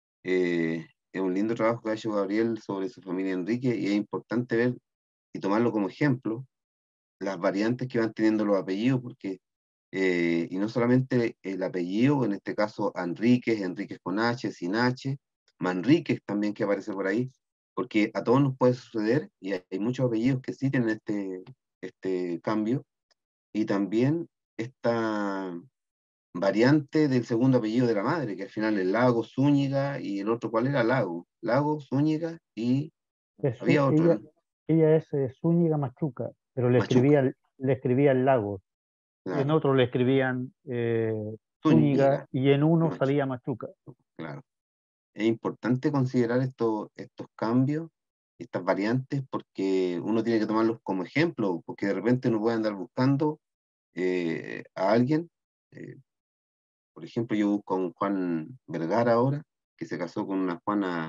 Es un lindo trabajo que ha hecho Gabriel sobre su familia Enrique y es importante ver y tomarlo como ejemplo las variantes que van teniendo los apellidos, porque, y no solamente el apellido, en este caso Enríquez, Enríquez con H, sin H, Manríquez también que aparece por ahí, porque a todos nos puede suceder y hay muchos apellidos que sí tienen este cambio, y también esta variante del segundo apellido de la madre, que al final es Lago, Zúñiga, y el otro, ¿cuál era? Lago, Zúñiga, y Es había otro, ella es Zúñiga Machuca, pero Machuca, le escribía el Lago. En claro, otro le escribían Zúñiga Zúñiga, y en uno Machuca, salía Machuca. claro. Es importante considerar estos cambios, estas variantes, porque uno tiene que tomarlos como ejemplo, porque de repente uno puede andar buscando a alguien. eh, por ejemplo, yo busco a un Juan Vergara ahora, que se casó con una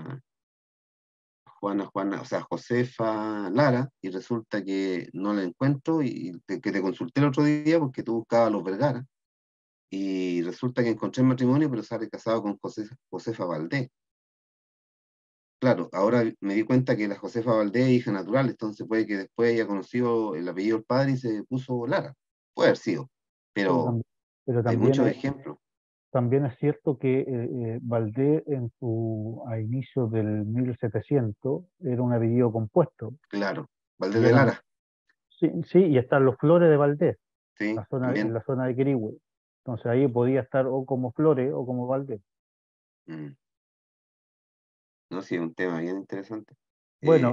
Juana, o sea, Josefa Lara, y resulta que no la encuentro, que te consulté el otro día porque tú buscabas a los Vergara, y resulta que encontré el matrimonio, pero sale casado con Josefa Valdés. Claro, ahora me di cuenta que la Josefa Valdés es hija natural, entonces puede que después haya conocido el apellido del padre y se puso Lara. Puede haber sido, Pero, pero pero hay muchos ejemplos. también es cierto que Valdés a inicios del 1700 era un apellido compuesto Claro, Valdés y de eran, Lara, sí, sí, y están los Flores de Valdés, sí, en también. la zona de Quirihue. Entonces ahí podía estar o como Flores o como Valdés. Mm, no, sí, es un tema bien interesante. Eh, Bueno,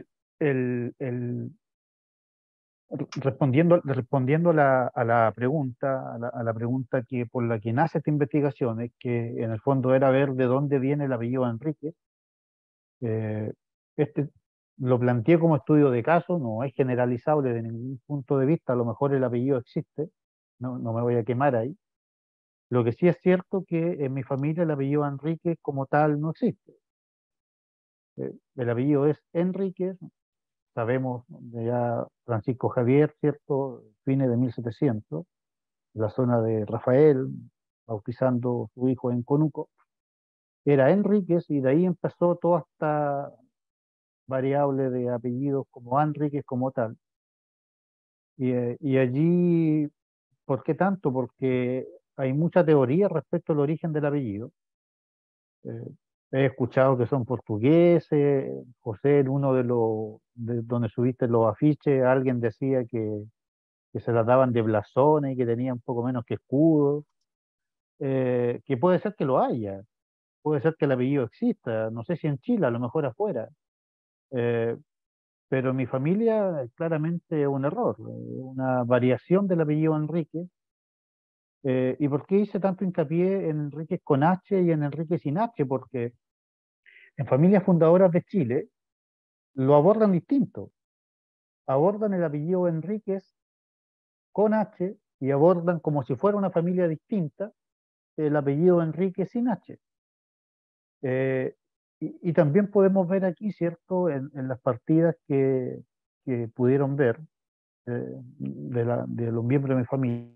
respondiendo a la pregunta, a la pregunta que por la que nace esta investigación, es que en el fondo era ver de dónde viene el apellido Enrique. Eh, este lo planteé como estudio de caso, no es generalizable de ningún punto de vista, a lo mejor el apellido existe, no me voy a quemar ahí. Lo que sí es cierto que en mi familia el apellido Enrique como tal no existe. El apellido es Enríquez, sabemos de ya Francisco Javier, ¿cierto? Fines de 1700, la zona de Rafael, bautizando su hijo en Conuco, era Enríquez y de ahí empezó toda esta variable de apellidos como Enríquez como tal. Y allí, ¿por qué tanto? Porque hay mucha teoría respecto al origen del apellido. Eh, He escuchado que son portugueses. José, en uno de donde subiste los afiches, alguien decía que se las daban de blasones y que tenían poco menos que escudos. Que puede ser que lo haya, puede ser que el apellido exista, no sé si en Chile, a lo mejor afuera. Eh, pero en mi familia claramente es un error, una variación del apellido Enrique. ¿Y por qué hice tanto hincapié en Enrique con H y en Enrique sin H? Porque en familias fundadoras de Chile lo abordan distinto. Abordan el apellido Enríquez con H y abordan como si fuera una familia distinta el apellido Enrique sin H. Eh, y también podemos ver aquí, ¿cierto?, en las partidas que pudieron ver de los miembros de mi familia,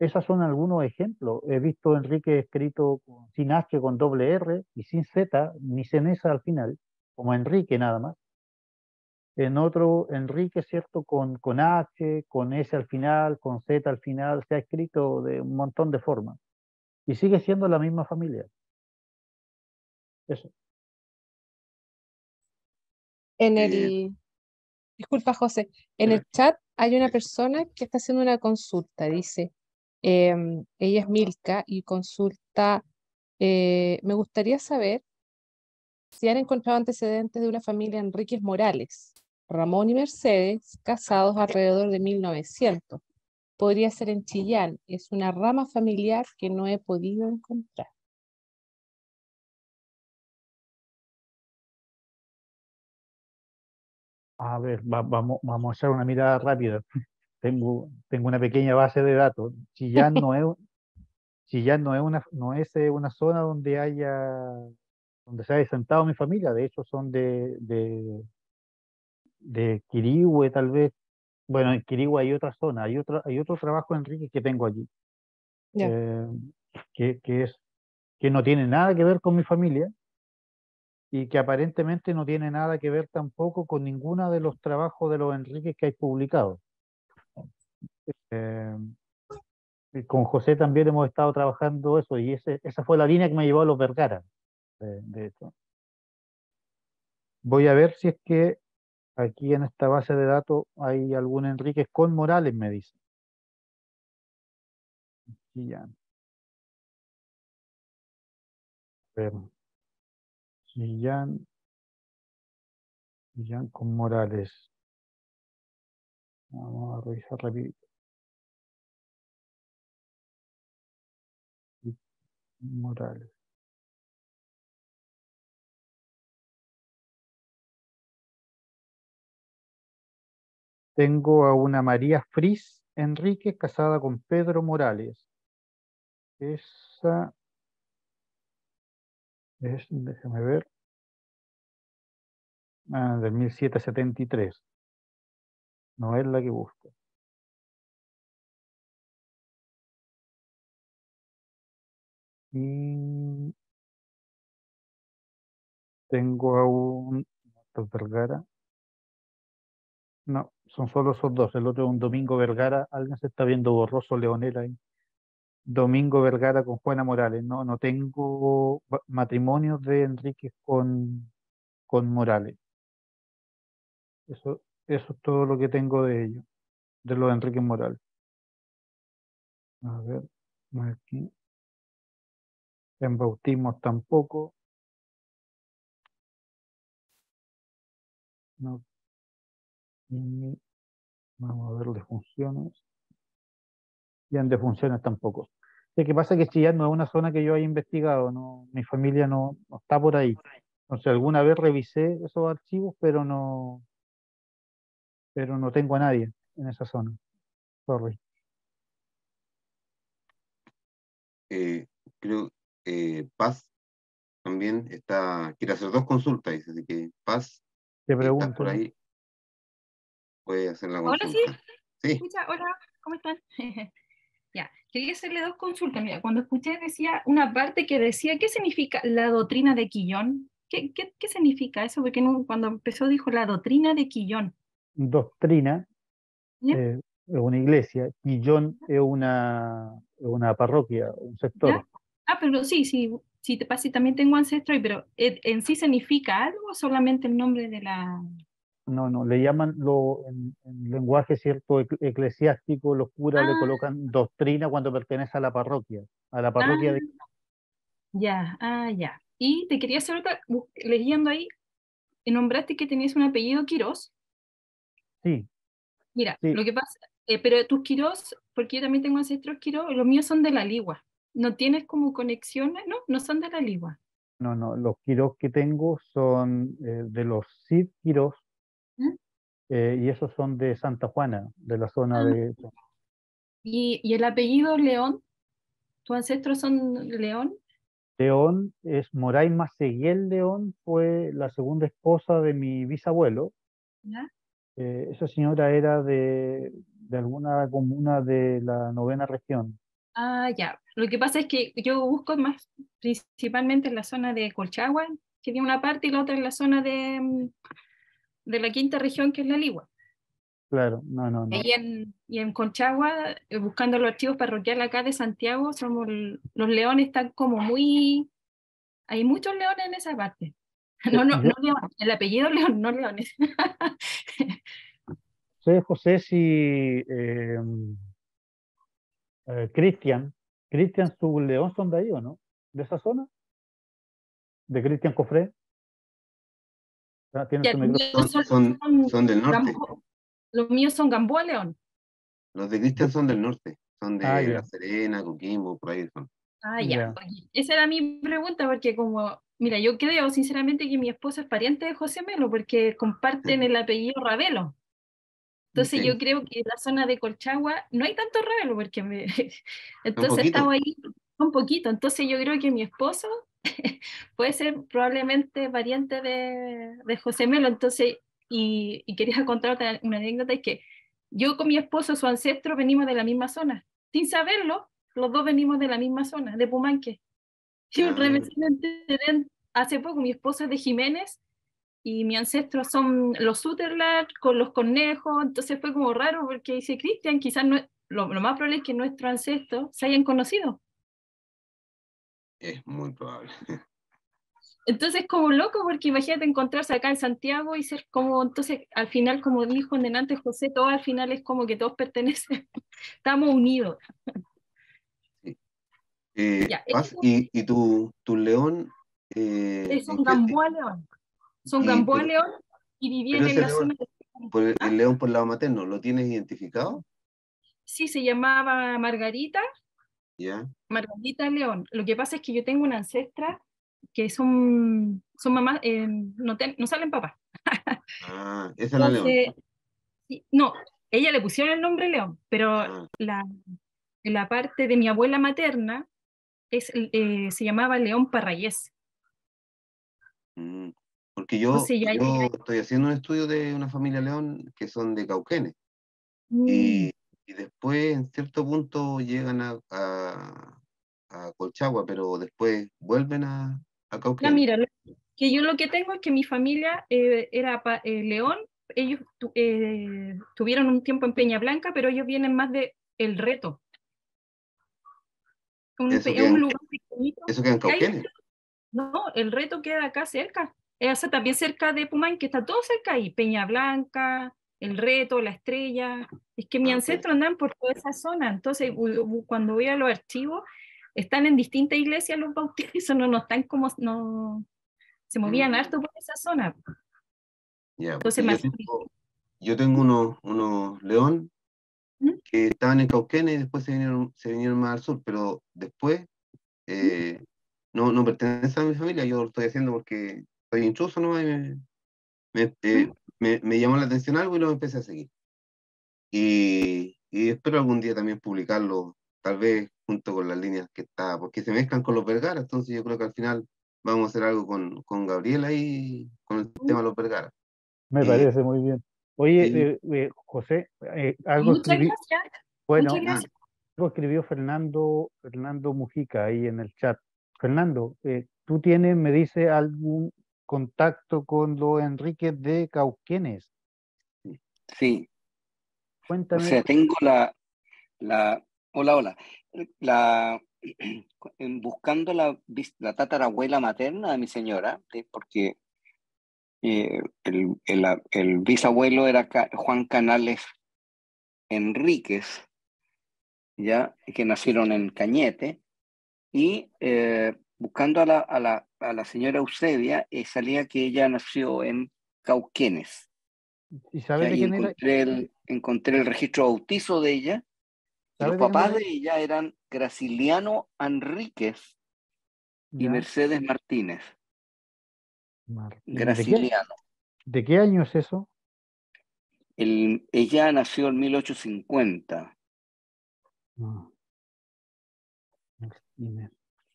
esos son algunos ejemplos. He visto Enrique escrito sin H, con doble R y sin Z, ni sin esa al final, como Enrique nada más. En otro, Enrique, ¿cierto? Con H, con S al final, con Z al final, se ha escrito de un montón de formas. Y sigue siendo la misma familia. Eso. En Eh, el, disculpa, José, en el chat hay una persona que está haciendo una consulta. Dice, ella es Milka y consulta, me gustaría saber si han encontrado antecedentes de una familia Enríquez Morales, Ramón y Mercedes, casados alrededor de 1900. Podría ser en Chillán. Es una rama familiar que no he podido encontrar. A ver, vamos a echar una mirada rápida. Tengo una pequeña base de datos. Chillán no es una zona donde se haya sentado mi familia. De hecho, son de Quirihue, tal vez. Bueno, en Quirihue hay otra zona, hay otro trabajo, Enrique, que tengo allí, Ya, eh, que no tiene nada que ver con mi familia y que aparentemente no tiene nada que ver tampoco con ninguno de los trabajos de los Enríquez que hay publicados. Eh, y con José también hemos estado trabajando eso y esa fue la línea que me llevó a los Vergara, de hecho. Voy a ver si es que aquí en esta base de datos hay algún Enríquez con Morales, me dice. Chillán, a ver, Chillán, Chillán con Morales. Vamos a revisar rápido. Morales. Tengo a una María Fris Enríquez casada con Pedro Morales. Esa es, déjame ver, de 1773. No es la que busco. Y tengo a un Vergara. No, son solo esos dos. El otro es un Domingo Vergara. Alguien se está viendo borroso, Leonel ahí. Domingo Vergara con Juana Morales. No, no tengo matrimonios de Enríquez con Morales. Eso es todo lo que tengo de ellos, de los de Enrique Morales. A ver, aquí. En bautismos tampoco. No, y vamos a ver defunciones. Y en defunciones tampoco. Lo que pasa es que Chillán no es una zona que yo haya investigado, no, mi familia no está por ahí. Entonces alguna vez revisé esos archivos, pero no tengo a nadie en esa zona. Sorry. eh, creo Paz también quiere hacer dos consultas, dice, así que Paz, Te si estás por pregunto. ahí, puedes hacer la Hola, sí, consulta. Sí, escucha, hola, ¿cómo están? Ya, quería hacerle dos consultas. Mira, cuando escuché decía una parte que decía, ¿qué significa la doctrina de Quillón? ¿Qué significa eso? Porque cuando empezó dijo la doctrina de Quillón. Doctrina ¿Ya? es una iglesia, Quillón es una parroquia, un sector. ¿Ya? Ah, pero sí, sí, sí, te pasa, también tengo ancestro, pero ¿en sí significa algo o solamente el nombre de la...? No, le llaman en lenguaje cierto eclesiástico, los curas le Ah, colocan doctrina cuando pertenece a la parroquia de... ah, ya, ya. Y te quería hacer otra, leyendo ahí, nombraste que tenías un apellido Quirós. Sí, Mira, sí, lo que pasa, pero tus Quirós, porque yo también tengo ancestros Quirós, los míos son de la Ligua. ¿No tienes como conexiones? No, no son de la Ligua. no, los Quirós que tengo son de los Cid Quirós, ¿Mm? y esos son de Santa Juana, de la zona Ah, de y el apellido León, ¿tus ancestros son León? León. Es Moraima Seguiel León, fue la segunda esposa de mi bisabuelo. ¿Ya? Esa señora era de alguna comuna de la novena región. Ah, ya. Lo que pasa es que yo busco más principalmente en la zona de Colchagua, que tiene una parte, y la otra en la zona de la quinta región, que es la Ligua. Claro, no, no. Y en Colchagua, buscando los archivos parroquiales acá de Santiago, los leones están como muy... Hay muchos leones en esa parte. No, no, Yo no leones, el apellido León, no leones. sé, José, si Cristian su León son de ahí o no, de esa zona, de Cristian Cofré. Ah, tiene Ya, su micrófono. Son del norte. Los míos son Gamboa León. Los de Cristian son del norte. Son Ah, de La ya, Serena, Coquimbo, por ahí son. Ah, ya. ya. Oye, esa era mi pregunta, porque como, mira, yo creo sinceramente que mi esposo es pariente de José Melo, porque comparten el apellido Ravelo. Entonces Sí, yo creo que en la zona de Colchagua no hay tanto Ravelo, porque un entonces poquito. estaba ahí un poquito. Entonces yo creo que mi esposo puede ser probablemente pariente de José Melo. Entonces, y quería contar una anécdota, es que yo con mi esposo, su ancestro, venimos de la misma zona. Sin saberlo, los dos venimos de la misma zona, de Pumanque. Yo Ah, recién me enteré hace poco, mi esposo es de Jiménez y mis ancestros son los Sutherland con los conejos, entonces fue como raro porque dice Cristian, quizás no, lo más probable es que nuestros ancestros se hayan conocido. es muy probable. Entonces como loco porque imagínate encontrarse acá en Santiago y ser como, entonces al final como dijo antes José, todo al final es como que todos pertenecen, estamos unidos. Sí. Ya, Y tu león, son Gamboa León, son y, Gamboa pero, León y pero vivían en ese la zona león, de... el ¿Ah? león por lado materno, ¿lo tienes identificado? Sí, se llamaba Margarita. Ya. Margarita León. Lo que pasa es que yo tengo una ancestra que son mamás, no salen papás. Ah, esa es la león. Entonces, no, ella le pusieron el nombre León, pero Ah, la parte de mi abuela materna se llamaba León Parrayés. mm. Porque Entonces ya, yo estoy haciendo un estudio de una familia león que son de Cauquenes. mm, Y después, en cierto punto, llegan a Colchagua, pero después vuelven a ya Cauquenes. mira, que yo lo que tengo es que mi familia era León, ellos tuvieron un tiempo en Peña Blanca, pero ellos vienen más de El Reto, Eso un lugar pequeñito. eso queda en Que hay Cauquenes. No, el Reto queda acá cerca. O sea, también cerca de Pumán, que está todo cerca ahí. Peña Blanca, el Reto, la Estrella. Es que mi Ah, ok. ancestro andan por toda esa zona. Entonces, cuando voy a los archivos, están en distintas iglesias los bautizos, no están como, no, se movían Mm, harto por esa zona. ya, Entonces, porque más. yo tengo unos león ¿Mm? que estaban en Cauquenes y después se vinieron más al sur, pero después ¿Mm? no pertenece a mi familia, yo lo estoy haciendo porque soy intruso, ¿no? Y ¿Mm? me llamó la atención algo y lo empecé a seguir. Y espero algún día también publicarlo, tal vez junto con las líneas que está, porque se mezclan con los Vergara, entonces yo creo que al final vamos a hacer algo con Gabriela y con el tema de los Vergara. Me Y, parece muy bien. Oye, y- José, algo Muchas escribí, gracias. Muchas bueno, ah, gracias. algo escribió Fernando Mujica ahí en el chat. Fernando, ¿tú tienes, me dice, algún contacto con los Enríquez de Cauquenes? Sí, o Cuéntame. sea, tengo la, hola, hola, la, buscando la tatarabuela materna de mi señora, porque el bisabuelo era Juan Canales Enríquez, ya, que nacieron en Cañete, y buscando a la señora Eusebia, salía que ella nació en Cauquenes, ¿Y sabes ya, de y quién era? encontré el registro bautizo de ella. Y los ¿Sabes de quién papás era? de ella eran Graciliano Enríquez y Ya, Mercedes Martínez. Martínez. Graciliano. ¿De qué año es eso? Ella nació en 1850. No, Martínez.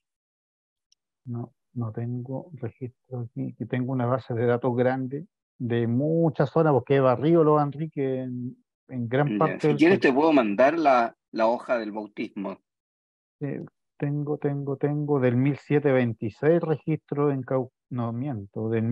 No tengo registro aquí, que tengo una base de datos grande de muchas zonas, porque he barrido los Enrique en gran Ya. parte Si del quieres país. te puedo mandar la hoja del bautismo. Tengo del 1726 registro en no miento, del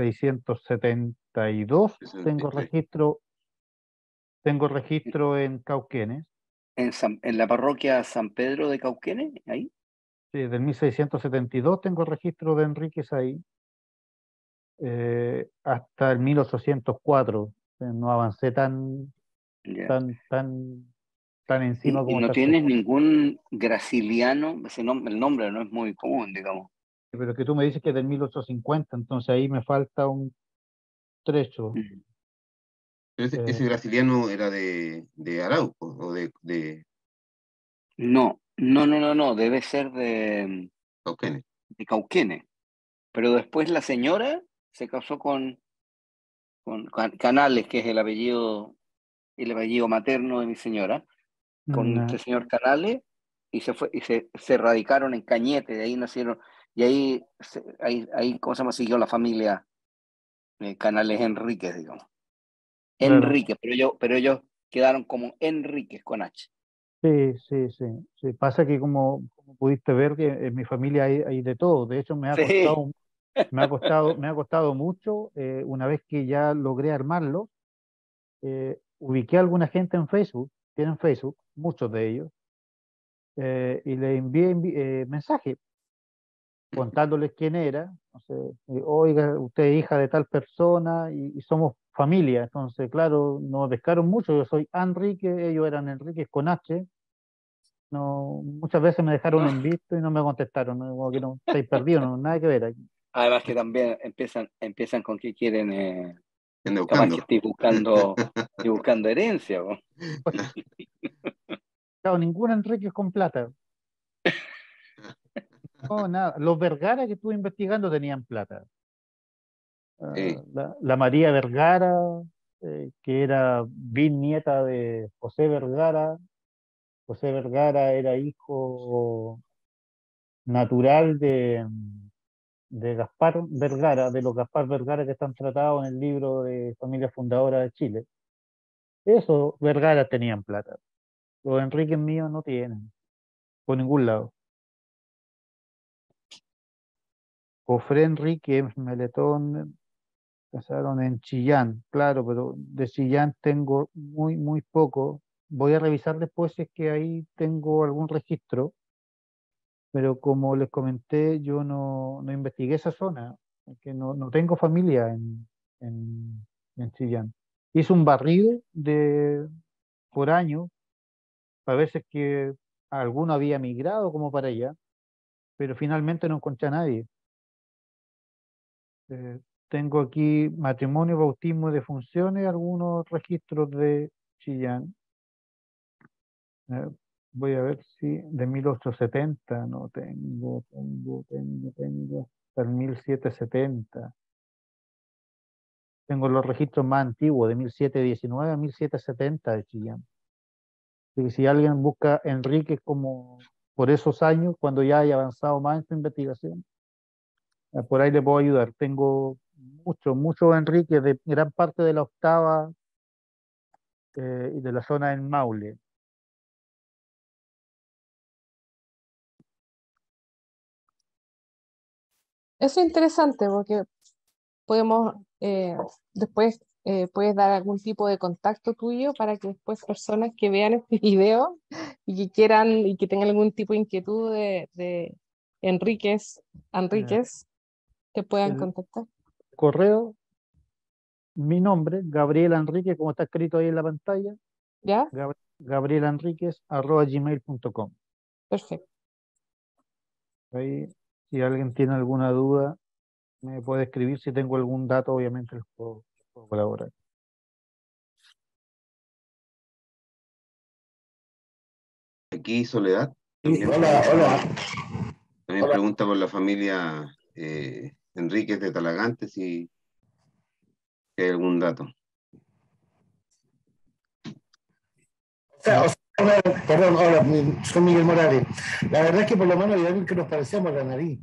1672 tengo 63. registro en Cauquenes, En la parroquia San Pedro de Cauquenes, ahí. sí, del 1672 tengo registro de Enríquez ahí, hasta el 1804, no avancé Ya. tan, tan, tan encima Y como no tal tienes cosa. ningún graciliano, el nombre no es muy común, digamos. Pero que tú me dices que es del 1850, entonces ahí me falta un trecho. Mm. Pero ese brasiliano era de Arauco, o No, debe ser Cauquenes. de Cauquenes. Pero después la señora se casó con Canales, que es el apellido materno de mi señora, con No, este señor Canales, y se radicaron en Cañete, de ahí nacieron, y ahí ¿cómo se llama? Siguió la familia Canales Enríquez, digamos. claro. Enrique, pero ellos quedaron como Enríquez con H. Sí, sí, sí, sí. Pasa que como pudiste ver que en mi familia hay de todo. De hecho, Sí. me ha costado mucho. Una vez que ya logré armarlo, ubiqué a alguna gente en Facebook, tienen Facebook, muchos de ellos, y le envié mensajes contándoles quién era. No sé, oiga, usted es hija de tal persona y somos familia. Entonces, claro, nos pescaron mucho. Yo soy Enrique, ellos eran Enríquez con H. No, muchas veces me dejaron No. en visto y no me contestaron, ¿no? Como que no, estáis perdidos, no, nada que ver aquí. Además que también empiezan con que quieren, ¿Qué anda capaz que buscando? estoy buscando herencia. ¿O? Pues, claro, ningún Enrique con plata. No, nada. Los Vergara que estuve investigando tenían plata. Sí. La María Vergara, que era bisnieta de José Vergara. José Vergara era hijo natural de Gaspar Vergara, de los Gaspar Vergara que están tratados en el libro de Familia Fundadora de Chile. Esos Vergara tenían plata. Los Enríquez míos no tienen, por ningún lado. Jofre Enríquez, Meletón, casaron en Chillán, claro, pero de Chillán tengo muy, muy poco. Voy a revisar después si es que ahí tengo algún registro, pero como les comenté, yo no investigué esa zona, que no tengo familia en, en Chillán. Hice un barrido por año, a veces que alguno había migrado como para allá, pero finalmente no encontré a nadie. Eh, Tengo aquí matrimonio, bautismo y defunciones, algunos registros de Chillán. Eh, Voy a ver si de 1870 no tengo hasta el 1770. Tengo los registros más antiguos, de 1719 a 1770 de Chillán. Así que si alguien busca Enrique como por esos años, cuando ya haya avanzado más en su investigación, por ahí le puedo ayudar. Tengo mucho Enrique de gran parte de la octava y de la zona en Maule. Eso es interesante porque podemos, después puedes dar algún tipo de contacto tuyo para que después personas que vean este video y que quieran y que tengan algún tipo de inquietud de Eh, Enríquez, te puedan el contactar. correo, mi nombre, Gabriel Enrique, como está escrito ahí en la pantalla, ¿Ya? gabrielenriquez@gmail.com. Perfecto. Ahí, si alguien tiene alguna duda, me puede escribir. Si tengo algún dato, obviamente les puedo colaborar. Aquí Soledad Sí, también hola, hola. también pregunta por la familia Enríquez de Talagante si hay algún dato. Perdón, hola, soy Miguel Morales. La verdad es que por lo menos hay alguien que nos parecemos a la nariz.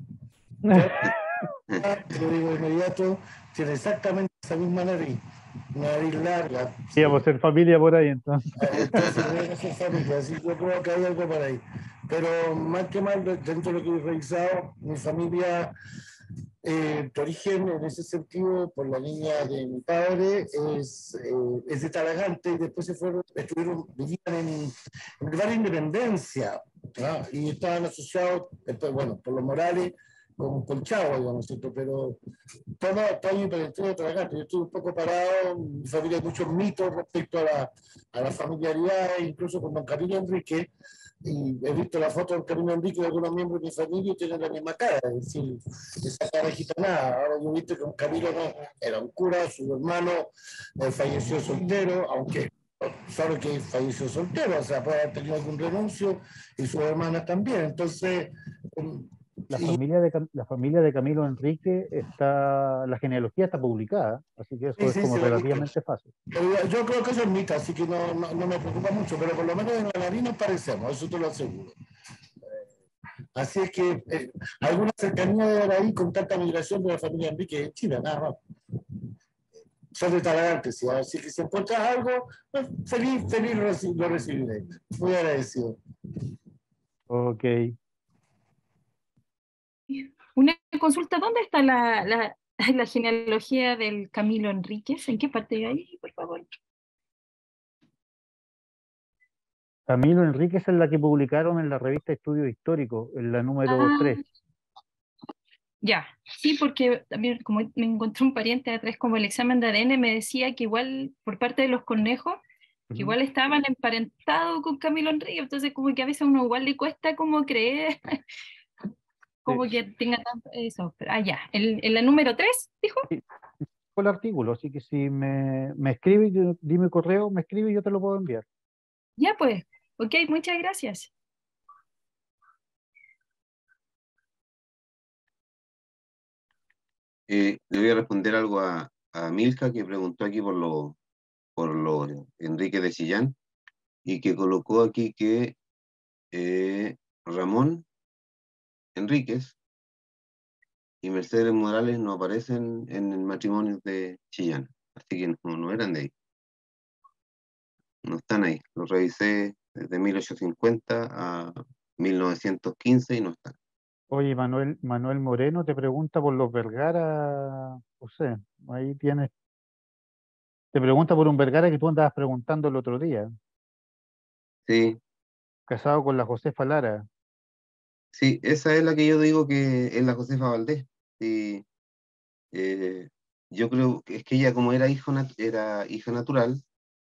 Te lo digo de inmediato, tiene exactamente esa misma nariz, una nariz larga. Sí. Íbamos a ser familia por ahí, entonces. Entonces debe ser familia, así yo creo que hay algo por ahí. pero mal que mal, dentro de lo que he revisado, mi familia, de origen en ese sentido, por la línea de mi padre, es de Talagante, y después vivían en el barrio Independencia, ¿no? Y estaban asociados, después, bueno, por los Morales, con Colchagua, digamos, ¿cierto? Pero toda mi parentela de Talagante. Yo estuve un poco parado, mi familia hay muchos mitos respecto a la familiaridad, incluso con don Camilo Enrique, y he visto la foto de don Camilo Enrique de algunos miembros de mi familia y tienen la misma cara, es decir, esa cara gitanada. Ahora yo he visto que don Camilo no, era un cura, su hermano falleció soltero, aunque sabe que falleció soltero, o sea, puede haber tenido algún renuncio y sus hermanas también. Entonces, y La familia de Camilo Enrique está, la genealogía está publicada, así que eso es sí, como se lo he visto. relativamente fácil. Yo creo que eso es mito, así que no me preocupa mucho, pero por lo menos en la nariz nos parecemos, eso te lo aseguro. Así es que alguna cercanía de haber ahí con tanta migración de la familia Enrique en Chile, nada más. Son de Talagante, ¿sí? Así que si encuentras algo, feliz lo recibiré. Muy agradecido. Ok. Una consulta, ¿dónde está la genealogía del Camilo Enríquez? ¿En qué parte hay ahí, por favor? Camilo Enríquez es la que publicaron en la revista Estudios Históricos, en la número Ah, 3. ya, sí, porque también como me encontré un pariente atrás, como el examen de ADN me decía que igual por parte de los conejos, que igual estaban emparentados con Camilo Enríquez, entonces como que a veces a uno igual le cuesta como creer, como Sí, que tenga tanto eso. Pero, ya, en la número 3 dijo. sí, fue el artículo, así que si me escribe, dime correo, me escribe y yo te lo puedo enviar. Ya pues, ok, muchas gracias. Le voy a responder algo a Milka, que preguntó aquí por lo Enrique de Chillán, y que colocó aquí que Ramón Enríquez y Mercedes Morales no aparecen en el matrimonio de Chillán, así que no eran de ahí, no están ahí. Los revisé desde 1850 a 1915 y no están. Oye, Manuel Moreno te pregunta por los Vergara, José, ahí tienes, te pregunta por un Vergara que tú andabas preguntando el otro día, Sí, casado con la Josefa Lara. sí, esa es la que yo digo que es la Josefa Valdés. Sí, eh, yo creo que es que ella, como era hija natural,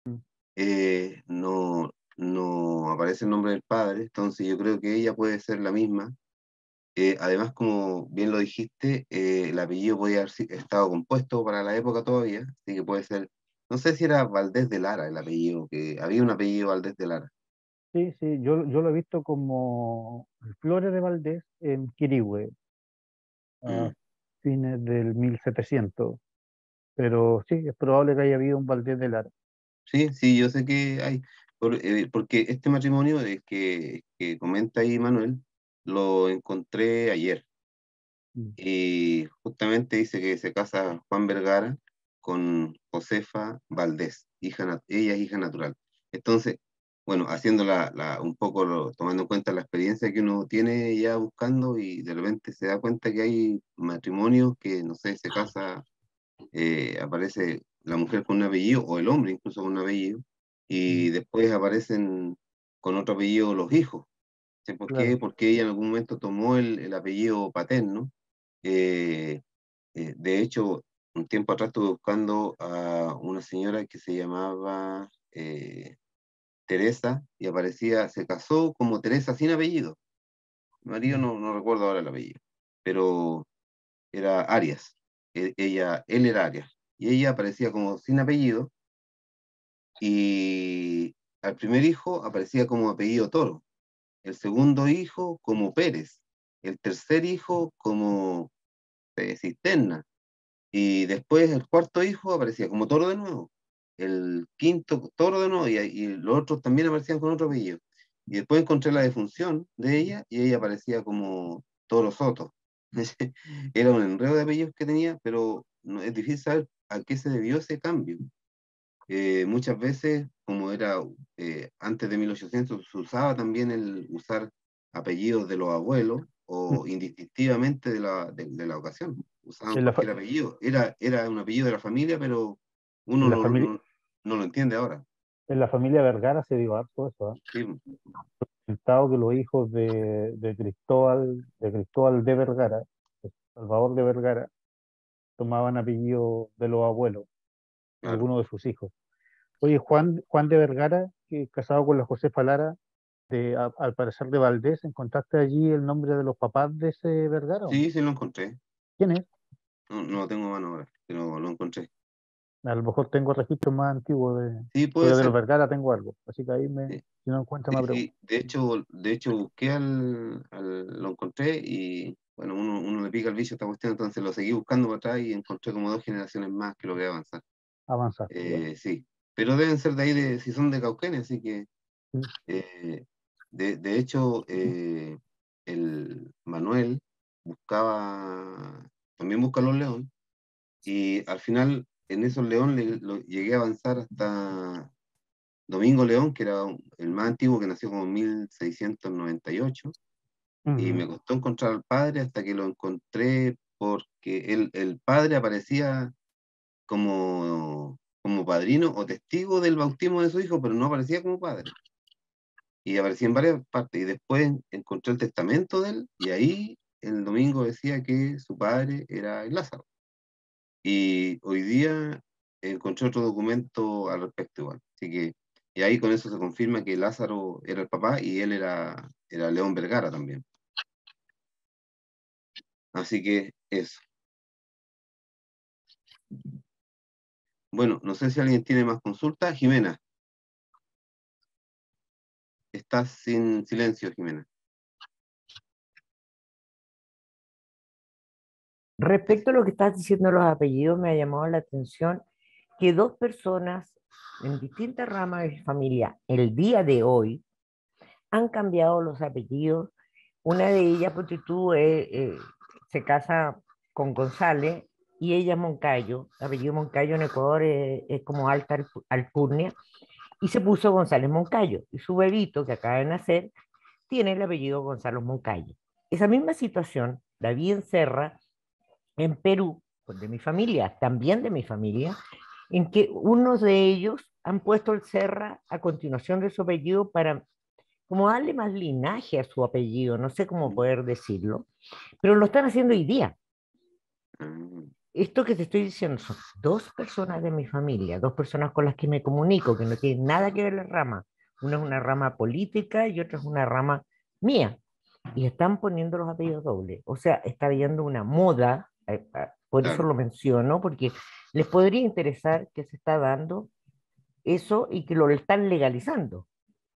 no aparece el nombre del padre, entonces yo creo que ella puede ser la misma. Además, como bien lo dijiste, el apellido podía haber estado compuesto para la época todavía, así que puede ser, no sé si era Valdés de Lara el apellido, que había un apellido Valdés de Lara. Sí, sí, yo lo he visto como Flores de Valdés en Quirihue, a Mm. fines del 1700, pero sí, es probable que haya habido un Valdés de Lara. Sí, sí, yo sé que hay, porque este matrimonio que comenta ahí Manuel, lo encontré ayer. Mm. Y justamente dice que se casa Juan Vergara con Josefa Valdés, ella es hija natural. Entonces, bueno, haciendo un poco, tomando en cuenta la experiencia que uno tiene ya buscando y de repente se da cuenta que hay matrimonios que, no sé, se casa, aparece la mujer con un apellido o el hombre incluso con un apellido Mm. y después aparecen con otro apellido los hijos. ¿Sí? ¿Por qué? Claro. Porque ella en algún momento tomó el apellido paterno. eh, de hecho, un tiempo atrás estuve buscando a una señora que se llamaba Teresa y aparecía, se casó como Teresa sin apellido. Mi marido Mm. no recuerdo ahora el apellido, pero era Arias. Él era Arias. Y ella aparecía como sin apellido y al primer hijo aparecía como apellido Toro, el segundo hijo como Pérez, el tercer hijo como Cisterna. Y después el cuarto hijo aparecía como Toro de nuevo. El quinto Toro de nuevo y los otros también aparecían con otro apellido. Y después encontré la defunción de ella y ella aparecía como Toro Soto. Era un enredo de apellidos que tenía, pero no, es difícil saber a qué se debió ese cambio. Muchas veces, como era antes de 1800, se usaba también el usar apellidos de los abuelos o indistintivamente de la ocasión. Usaban En la, fa- cualquier apellido. Era un apellido de la familia, pero uno en la familia, no lo entiende ahora. en la familia Vergara se dio harto eso, ¿eh? Sí, Comentado que los hijos de Cristóbal de Vergara, de Salvador de Vergara, tomaban apellido de los abuelos, claro. algunos de sus hijos. Oye, Juan de Vergara, que es casado con la Josefa Lara, al parecer de Valdés, ¿encontraste allí el nombre de los papás de ese Vergara o no? Sí, sí lo encontré. ¿Quién es? No lo tengo a mano ahora, pero lo encontré. A lo mejor tengo registros más antiguos Sí, puede porque de los ser. Vergara tengo algo, así que ahí Sí, si no encuentro sí, me pregunto. sí. De hecho busqué lo encontré y bueno, uno le pica el bicho a esta cuestión, entonces lo seguí buscando para atrás y encontré como 2 generaciones más que logré avanzar. Avanzaste, ya. Sí, pero deben ser de ahí, si son de Cauquenes, así que Sí. de hecho el Manuel también busca los León y al final en esos León llegué a avanzar hasta Domingo León, que era el más antiguo, que nació como en 1698, y Ujú. me costó encontrar al padre hasta que lo encontré porque el padre aparecía como padrino o testigo del bautismo de su hijo, pero no aparecía como padre. Y aparecía en varias partes, y después encontré el testamento de él, y ahí el Domingo decía que su padre era el Lázaro. Y hoy día encontré otro documento al respecto igual. Así que, y ahí con eso se confirma que Lázaro era el papá y él era León Vergara también. Así que eso. Bueno, no sé si alguien tiene más consultas. Jimena, estás sin silencio, Jimena. Respecto a lo que estás diciendo de los apellidos, me ha llamado la atención que dos personas en distintas ramas de mi familia el día de hoy han cambiado los apellidos. Una de ellas, porque tú, se casa con González y ella es Moncayo. El apellido Moncayo en Ecuador es como alta alcurnia y se puso González Moncayo. Y su bebito que acaba de nacer tiene el apellido Gonzalo Moncayo. Esa misma situación la vi en Serra, en Perú, pues de mi familia, también de mi familia, en que unos de ellos han puesto el Serra a continuación de su apellido para como darle más linaje a su apellido, no sé cómo poder decirlo, pero lo están haciendo hoy día. Ah, Esto que te estoy diciendo son dos personas de mi familia, dos personas con las que me comunico, que no tienen nada que ver la rama. Una es una rama política y otra es una rama mía. Y están poniendo los apellidos dobles. O sea, está habiendo una moda, por eso claro, lo menciono, porque les podría interesar que se está dando eso y que lo están legalizando.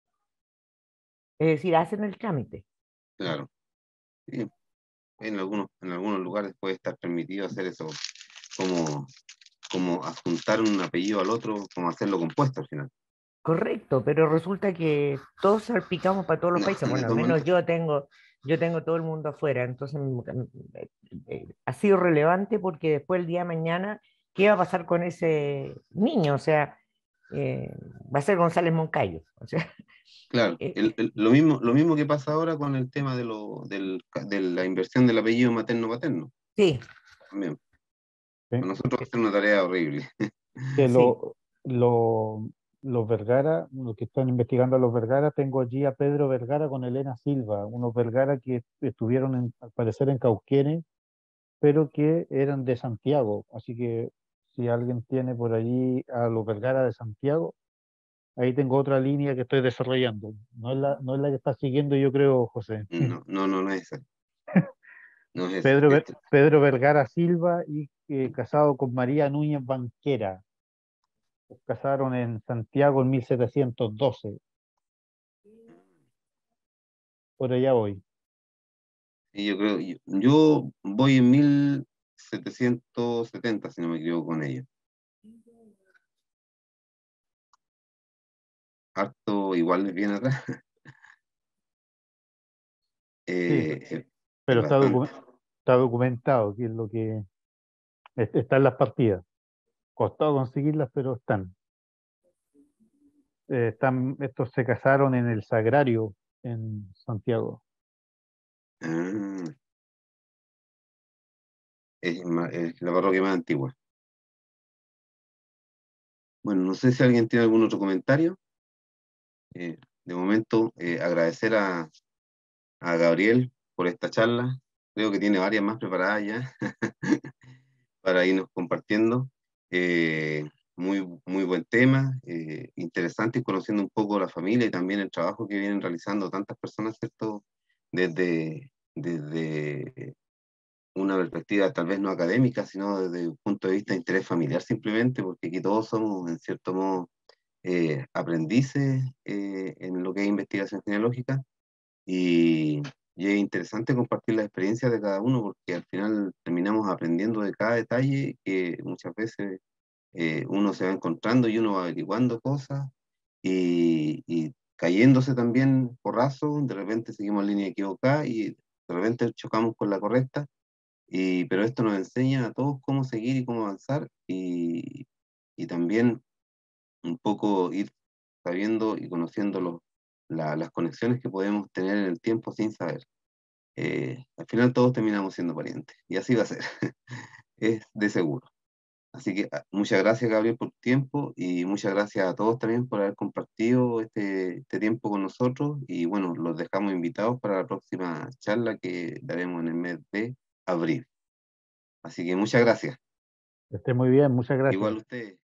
Es decir, hacen el trámite. claro. Sí, en algunos lugares puede estar permitido hacer eso, como, como adjuntar un apellido al otro, como hacerlo compuesto al final. Correcto, pero resulta que todos salpicamos para todos los No, países. de Bueno, al todas menos maneras, yo tengo todo el mundo afuera, entonces ha sido relevante porque después el día de mañana, ¿qué va a pasar con ese niño? O sea, eh, va a ser González Moncayo. O sea, claro, eh, lo mismo que pasa ahora con el tema de la inversión del apellido materno-paterno. sí, También. Sí. Para nosotros va a ser una tarea horrible. Que sí, los Vergara, los que están investigando a los Vergara, tengo allí a Pedro Vergara con Elena Silva, unos Vergara que estuvieron al parecer en Cauquenes, pero que eran de Santiago. Así que si alguien tiene por allí a los Vergara de Santiago, ahí tengo otra línea que estoy desarrollando. No es la que está siguiendo, yo creo, José. No, no, no, no es esa. No es esa. Pedro Vergara Silva y casado con María Núñez Banquera. Se casaron en Santiago en 1712. Por allá voy. Y yo voy en 1770 si no me equivoco con ella. Harto igual bien atrás. Sí, Es pero está, bastante. está documentado, que es lo que está en las partidas. Costado conseguirlas, pero están. Estos se casaron en el Sagrario en Santiago. Ah, es la parroquia más antigua. Bueno, no sé si alguien tiene algún otro comentario. De momento, agradecer a Gabriel por esta charla. Creo que tiene varias más preparadas ya para irnos compartiendo. Muy buen tema, interesante, y conociendo un poco la familia y también el trabajo que vienen realizando tantas personas, ¿cierto? Desde una perspectiva tal vez no académica, sino desde un punto de vista de interés familiar simplemente, porque aquí todos somos, en cierto modo, aprendices en lo que es investigación genealógica, y, y es interesante compartir las experiencias de cada uno, porque al final terminamos aprendiendo de cada detalle que muchas veces uno se va encontrando y uno va averiguando cosas y cayéndose también porrazo, de repente seguimos línea equivocada y de repente chocamos con la correcta, pero esto nos enseña a todos cómo seguir y cómo avanzar, y también un poco ir sabiendo y conociendo las conexiones que podemos tener en el tiempo sin saber. Al final todos terminamos siendo parientes y así va a ser, es de seguro. Así que muchas gracias, Gabriel, por tu tiempo, y muchas gracias a todos también por haber compartido este tiempo con nosotros, y bueno, los dejamos invitados para la próxima charla que daremos en el mes de abril. Así que muchas gracias. Que esté muy bien, muchas gracias. Igual ustedes.